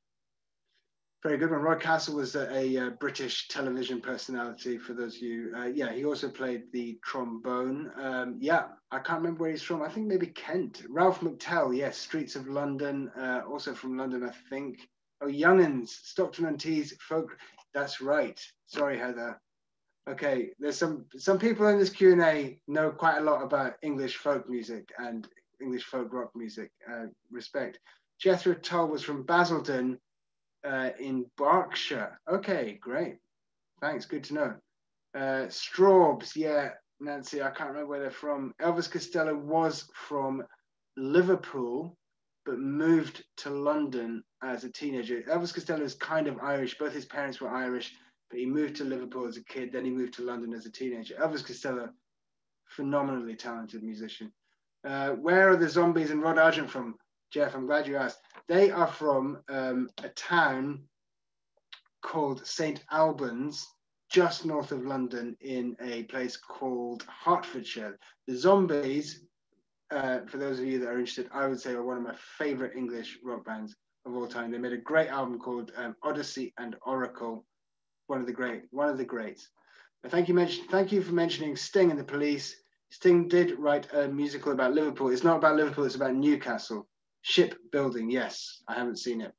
Speaker 2: Very good one. Roy Castle was a British television personality, for those of you. Yeah, he also played the trombone. Yeah, I can't remember where he's from. I think maybe Kent. Ralph McTell, yes, Streets of London, also from London, I think. Oh, Young'uns, Stockton-on-Tees, folk. That's right. Sorry, Heather. Okay, there's some people in this Q&A know quite a lot about English folk music and English folk rock music. Respect. Jethro Tull was from Basildon in Berkshire. Okay, great. Thanks, good to know. Straubs, yeah, Nancy, I can't remember where they're from. Elvis Costello was from Liverpool, but moved to London as a teenager. Elvis Costello is kind of Irish. Both his parents were Irish, but he moved to Liverpool as a kid. Then he moved to London as a teenager. Elvis Costello, phenomenally talented musician. Where are the Zombies and Rod Argent from? Jeff, I'm glad you asked. They are from a town called St. Albans, just north of London, in a place called Hertfordshire. The Zombies, for those of you that are interested, I would say are one of my favorite English rock bands of all time. They made a great album called Odyssey and Oracle, one of the greats. Thank you for mentioning Sting and the Police. Sting did write a musical about Liverpool. It's not about Liverpool, it's about Newcastle. Shipbuilding, yes, I haven't seen it.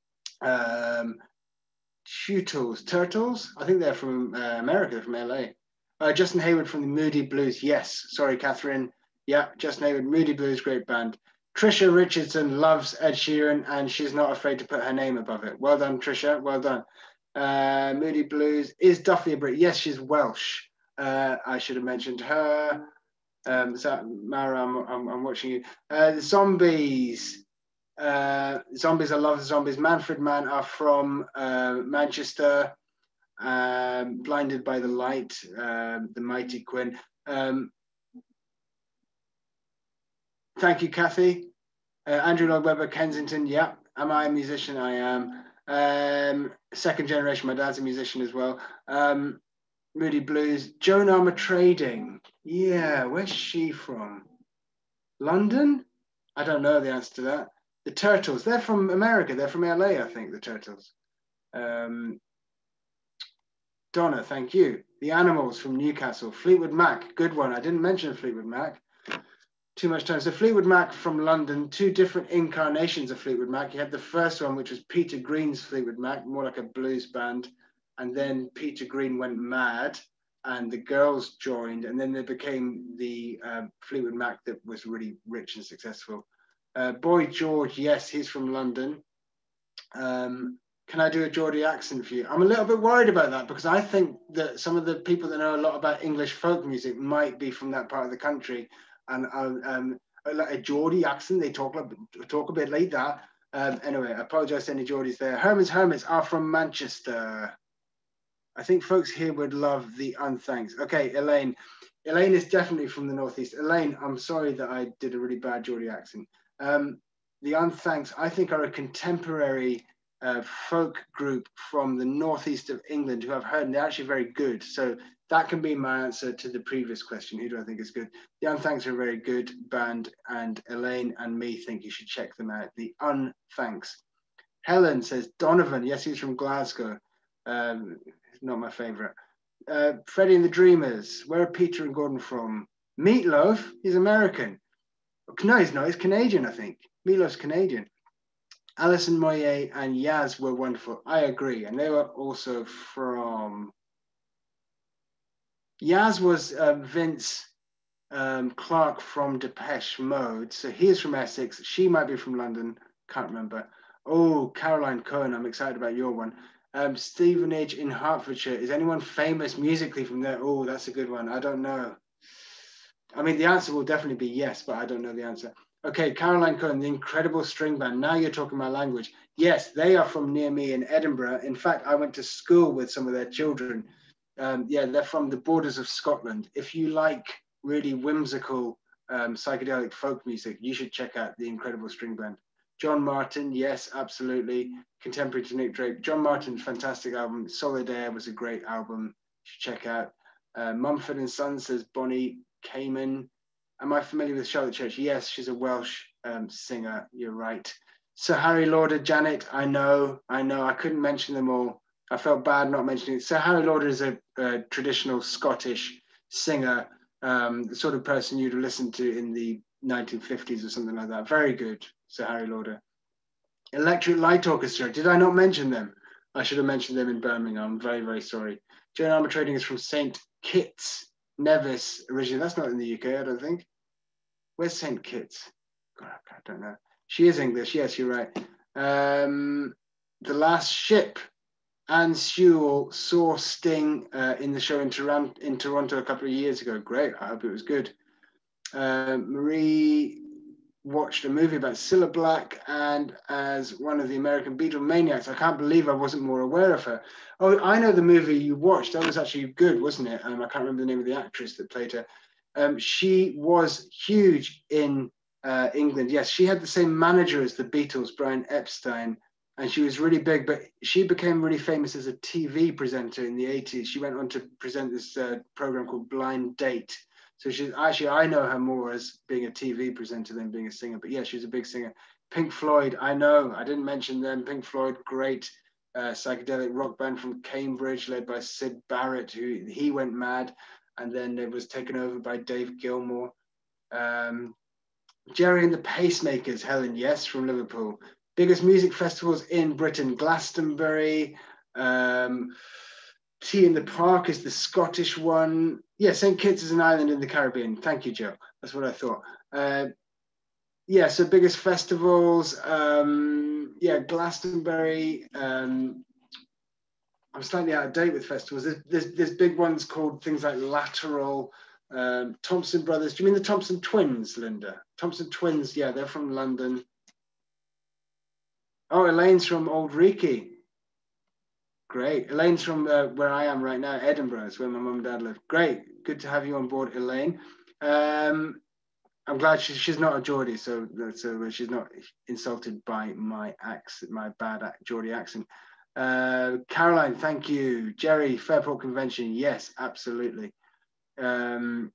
Speaker 2: Turtles, I think they're from America, from LA. Justin Hayward from the Moody Blues, yes. Sorry, Catherine. Yeah, Justin Hayward, Moody Blues, great band. Trisha Richardson loves Ed Sheeran and she's not afraid to put her name above it. Well done, Trisha, well done. Moody Blues, is Duffy a Brit? Yes, she's Welsh. I should have mentioned her. Mara, I'm watching you. The Zombies. Zombies, I love the Zombies. Manfred Mann are from Manchester. Blinded by the Light, the Mighty Quinn. Thank you, Kathy. Andrew Lloyd Webber, Kensington. Yeah. Am I a musician? I am. Second generation. My dad's a musician as well. Moody Blues. Joan Armatrading. Yeah. Where's she from? London? I don't know the answer to that. The Turtles. They're from America. They're from LA, I think, the Turtles. Donna, thank you. The Animals from Newcastle. Fleetwood Mac. Good one. I didn't mention Fleetwood Mac. Too much time. So Fleetwood Mac from London, two different incarnations of Fleetwood Mac. You had the first one, which was Peter Green's Fleetwood Mac, more like a blues band. And then Peter Green went mad and the girls joined. And then they became the Fleetwood Mac that was really rich and successful. Boy George, yes, he's from London. Can I do a Geordie accent for you? I'm a little bit worried about that because I think that some of the people that know a lot about English folk music might be from that part of the country. And like a Geordie accent, they talk a bit like that. Anyway, I apologize to any Geordies there. Herman's Hermits are from Manchester. I think folks here would love the Unthanks. Okay, Elaine. Elaine is definitely from the Northeast. Elaine, I'm sorry that I did a really bad Geordie accent. The Unthanks, I think, are a contemporary folk group from the Northeast of England who I've heard, and they're actually very good. So that can be my answer to the previous question. Who do I think is good? The Unthanks are a very good band, and Elaine and me think you should check them out. The Unthanks. Helen says Donovan. Yes, he's from Glasgow. Not my favorite. Freddie and the Dreamers. Where are Peter and Gordon from? Meatloaf. He's American. No, he's not. He's Canadian, I think. Meatloaf's Canadian. Alison Moyet and Yaz were wonderful. I agree. And they were also from... Yaz was Vince Clarke from Depeche Mode. So he is from Essex. She might be from London. Can't remember. Oh, Caroline Cohen. I'm excited about your one. Stevenage in Hertfordshire. Is anyone famous musically from there? Oh, that's a good one. I don't know. I mean, the answer will definitely be yes, but I don't know the answer. Okay, Caroline Cohen, the Incredible String Band. Now you're talking my language. Yes, they are from near me in Edinburgh. In fact, I went to school with some of their children. Yeah, they're from the borders of Scotland. If you like really whimsical psychedelic folk music, you should check out the Incredible String Band. John Martin, yes, absolutely. Contemporary to Nick Drake. John Martin's fantastic album. Solid Air was a great album. You should check out. Mumford & Sons says Bonnie Kamen. Am I familiar with Charlotte Church? Yes, she's a Welsh singer. You're right. Sir Harry Lauder, Janet, I know. I couldn't mention them all. I felt bad not mentioning it. Sir Harry Lauder is a traditional Scottish singer, the sort of person you'd listen to in the 1950s or something like that. Very good, Sir Harry Lauder. Electric Light Orchestra. Did I not mention them? I should have mentioned them in Birmingham. I'm very, very sorry. Joan Armatrading is from St. Kitts, Nevis originally. That's not in the UK, I don't think. Where's St. Kitts? God, I don't know. She is English. Yes, you're right. The Last Ship. Anne Sewell saw Sting in the show in Toronto a couple of years ago. Great. I hope it was good. Marie watched a movie about Cilla Black, and as one of the American Beatlemaniacs, I can't believe I wasn't more aware of her. Oh, I know the movie you watched. That was actually good, wasn't it? I can't remember the name of the actress that played her. She was huge in England. Yes, she had the same manager as the Beatles, Brian Epstein, and she was really big, but she became really famous as a TV presenter in the 80s. She went on to present this program called Blind Date. So she's actually, I know her more as being a TV presenter than being a singer, but yeah, she's a big singer. Pink Floyd, I know, I didn't mention them. Pink Floyd, great psychedelic rock band from Cambridge, led by Syd Barrett, who he went mad, and then it was taken over by Dave Gilmour. Jerry and the Pacemakers, Helen, yes, from Liverpool. Biggest music festivals in Britain, Glastonbury, Tea in the Park is the Scottish one. Yeah, St. Kitts is an island in the Caribbean. Thank you, Joe. That's what I thought. Yeah, so biggest festivals. Yeah, Glastonbury. I'm slightly out of date with festivals. There's big ones called things like Lateral, Thompson Brothers. Do you mean the Thompson Twins, Linda? Thompson Twins, yeah, they're from London. Oh, Elaine's from Old Reekie. Great. Elaine's from where I am right now, Edinburgh. It's where my mum and dad live. Great. Good to have you on board, Elaine. I'm glad she's not a Geordie, so she's not insulted by my accent, my bad Geordie accent. Caroline, thank you. Jerry, Fairport Convention. Yes, absolutely. And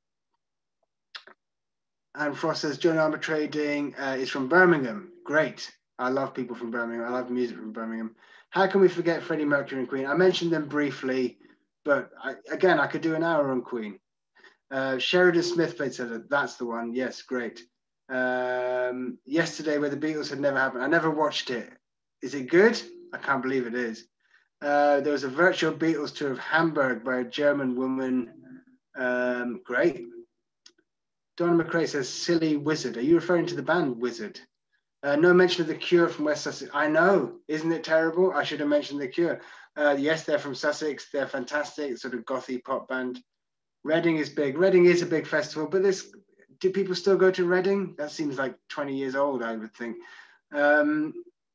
Speaker 2: Frost says, Joan Armour Trading is from Birmingham. Great. I love people from Birmingham. I love music from Birmingham. How can we forget Freddie Mercury and Queen? I mentioned them briefly, but again, I could do an hour on Queen. Sheridan Smith played Cedar. That's the one. Yes, great. Yesterday, where the Beatles had never happened. I never watched it. Is it good? I can't believe it is. There was a virtual Beatles tour of Hamburg by a German woman. Great. Donna McRae says, Silly Wizard. Are you referring to the band Wizard? No mention of The Cure from West Sussex. I know. Isn't it terrible? I should have mentioned The Cure. Yes, they're from Sussex. They're fantastic. Sort of gothy pop band. Reading is big. Reading is a big festival, but do people still go to Reading? That seems like 20 years old, I would think. Annie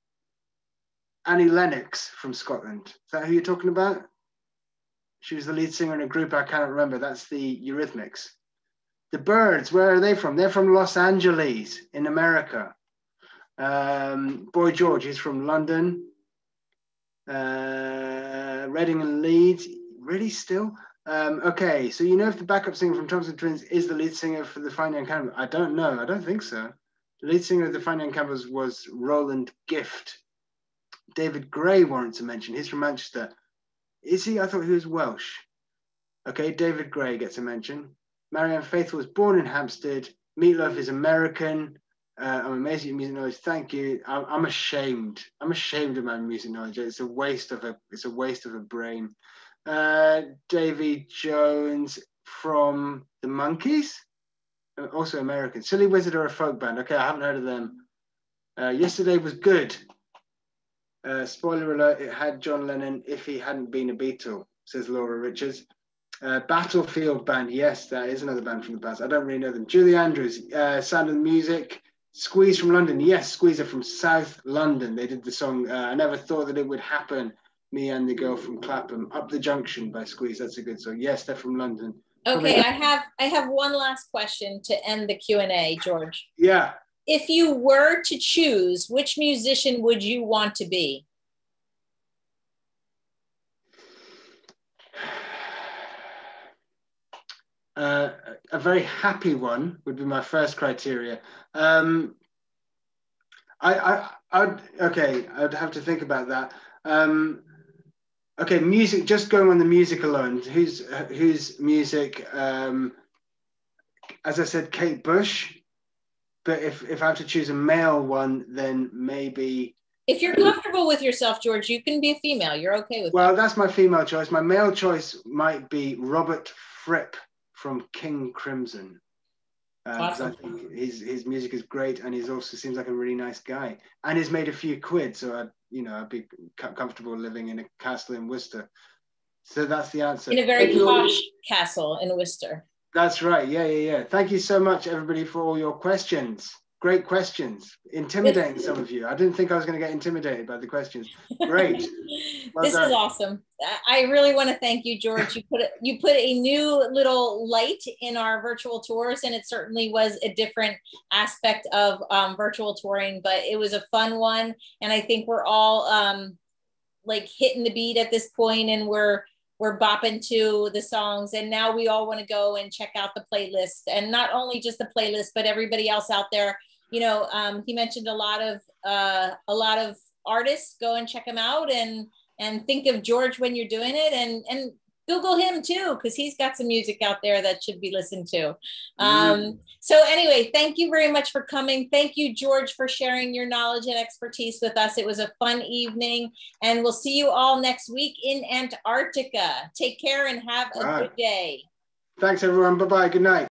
Speaker 2: Lennox from Scotland. Is that who you're talking about? She was the lead singer in a group I cannot remember. That's the Eurythmics. The Byrds, where are they from? They're from Los Angeles in America. Boy George, he's from London. Reading and Leeds, really still? Okay, so you know if the backup singer from Thompson Twins is the lead singer for the Fine Young Cannibals? I don't know. I don't think so. The lead singer of the Fine Young Cannibals was Roland Gift. David Gray warrants a mention. He's from Manchester. Is he? I thought he was Welsh. Okay, David Gray gets a mention. Marianne Faithfull was born in Hampstead. Meatloaf is American. I'm amazing at music knowledge. Thank you. I'm ashamed. I'm ashamed of my music knowledge. It's a waste of a brain. Davy Jones from the Monkees, also American. Silly Wizard are a folk band. Okay, I haven't heard of them. Yesterday was good. Spoiler alert, it had John Lennon if he hadn't been a Beatle, says Laura Richards. Battlefield Band, yes, that is another band from the past. I don't really know them. Julie Andrews, Sound of the Music. Squeeze from London. Yes, Squeeze are from South London. They did the song I Never Thought That It Would Happen, Me and the Girl from Clapham. Up the Junction by Squeeze. That's a good song. Yes, they're from London.
Speaker 1: Okay, I have one last question to end the Q&A, George.
Speaker 2: Yeah.
Speaker 1: If you were to choose, which musician would you want to be?
Speaker 2: A very happy one would be my first criteria. I'd have to think about that. Okay, music. Just going on the music alone. Whose music? As I said, Kate Bush. But if I have to choose a male one, then maybe.
Speaker 1: If you're comfortable with yourself, George, you can be a female. You're okay with that.
Speaker 2: Well, that's my female choice. My male choice might be Robert Fripp from King Crimson.
Speaker 1: Awesome.
Speaker 2: I think his music is great, and he also seems like a really nice guy, and he's made a few quid, so I'd be comfortable living in a castle in Worcester. So that's the answer.
Speaker 1: In a very posh castle in Worcester.
Speaker 2: That's right. Yeah. Thank you so much, everybody, for all your questions. Great questions. Intimidating some of you. I didn't think I was going to get intimidated by the questions. Great. Well
Speaker 1: this
Speaker 2: done.
Speaker 1: is awesome. I really want to thank you, George. You put a new little light in our virtual tours, and it certainly was a different aspect of virtual touring, but it was a fun one. And I think we're all like hitting the beat at this point, and we're bopping to the songs, and now we all want to go and check out the playlist, and not only just the playlist, but everybody else out there. You know, he mentioned a lot of artists. Go and check them out, and think of George when you're doing it, and Google him too, because he's got some music out there that should be listened to. So anyway, thank you very much for coming. Thank you, George, for sharing your knowledge and expertise with us. It was a fun evening, and we'll see you all next week in Antarctica. Take care and have a good day.
Speaker 2: Thanks, everyone. Bye-bye. Good night.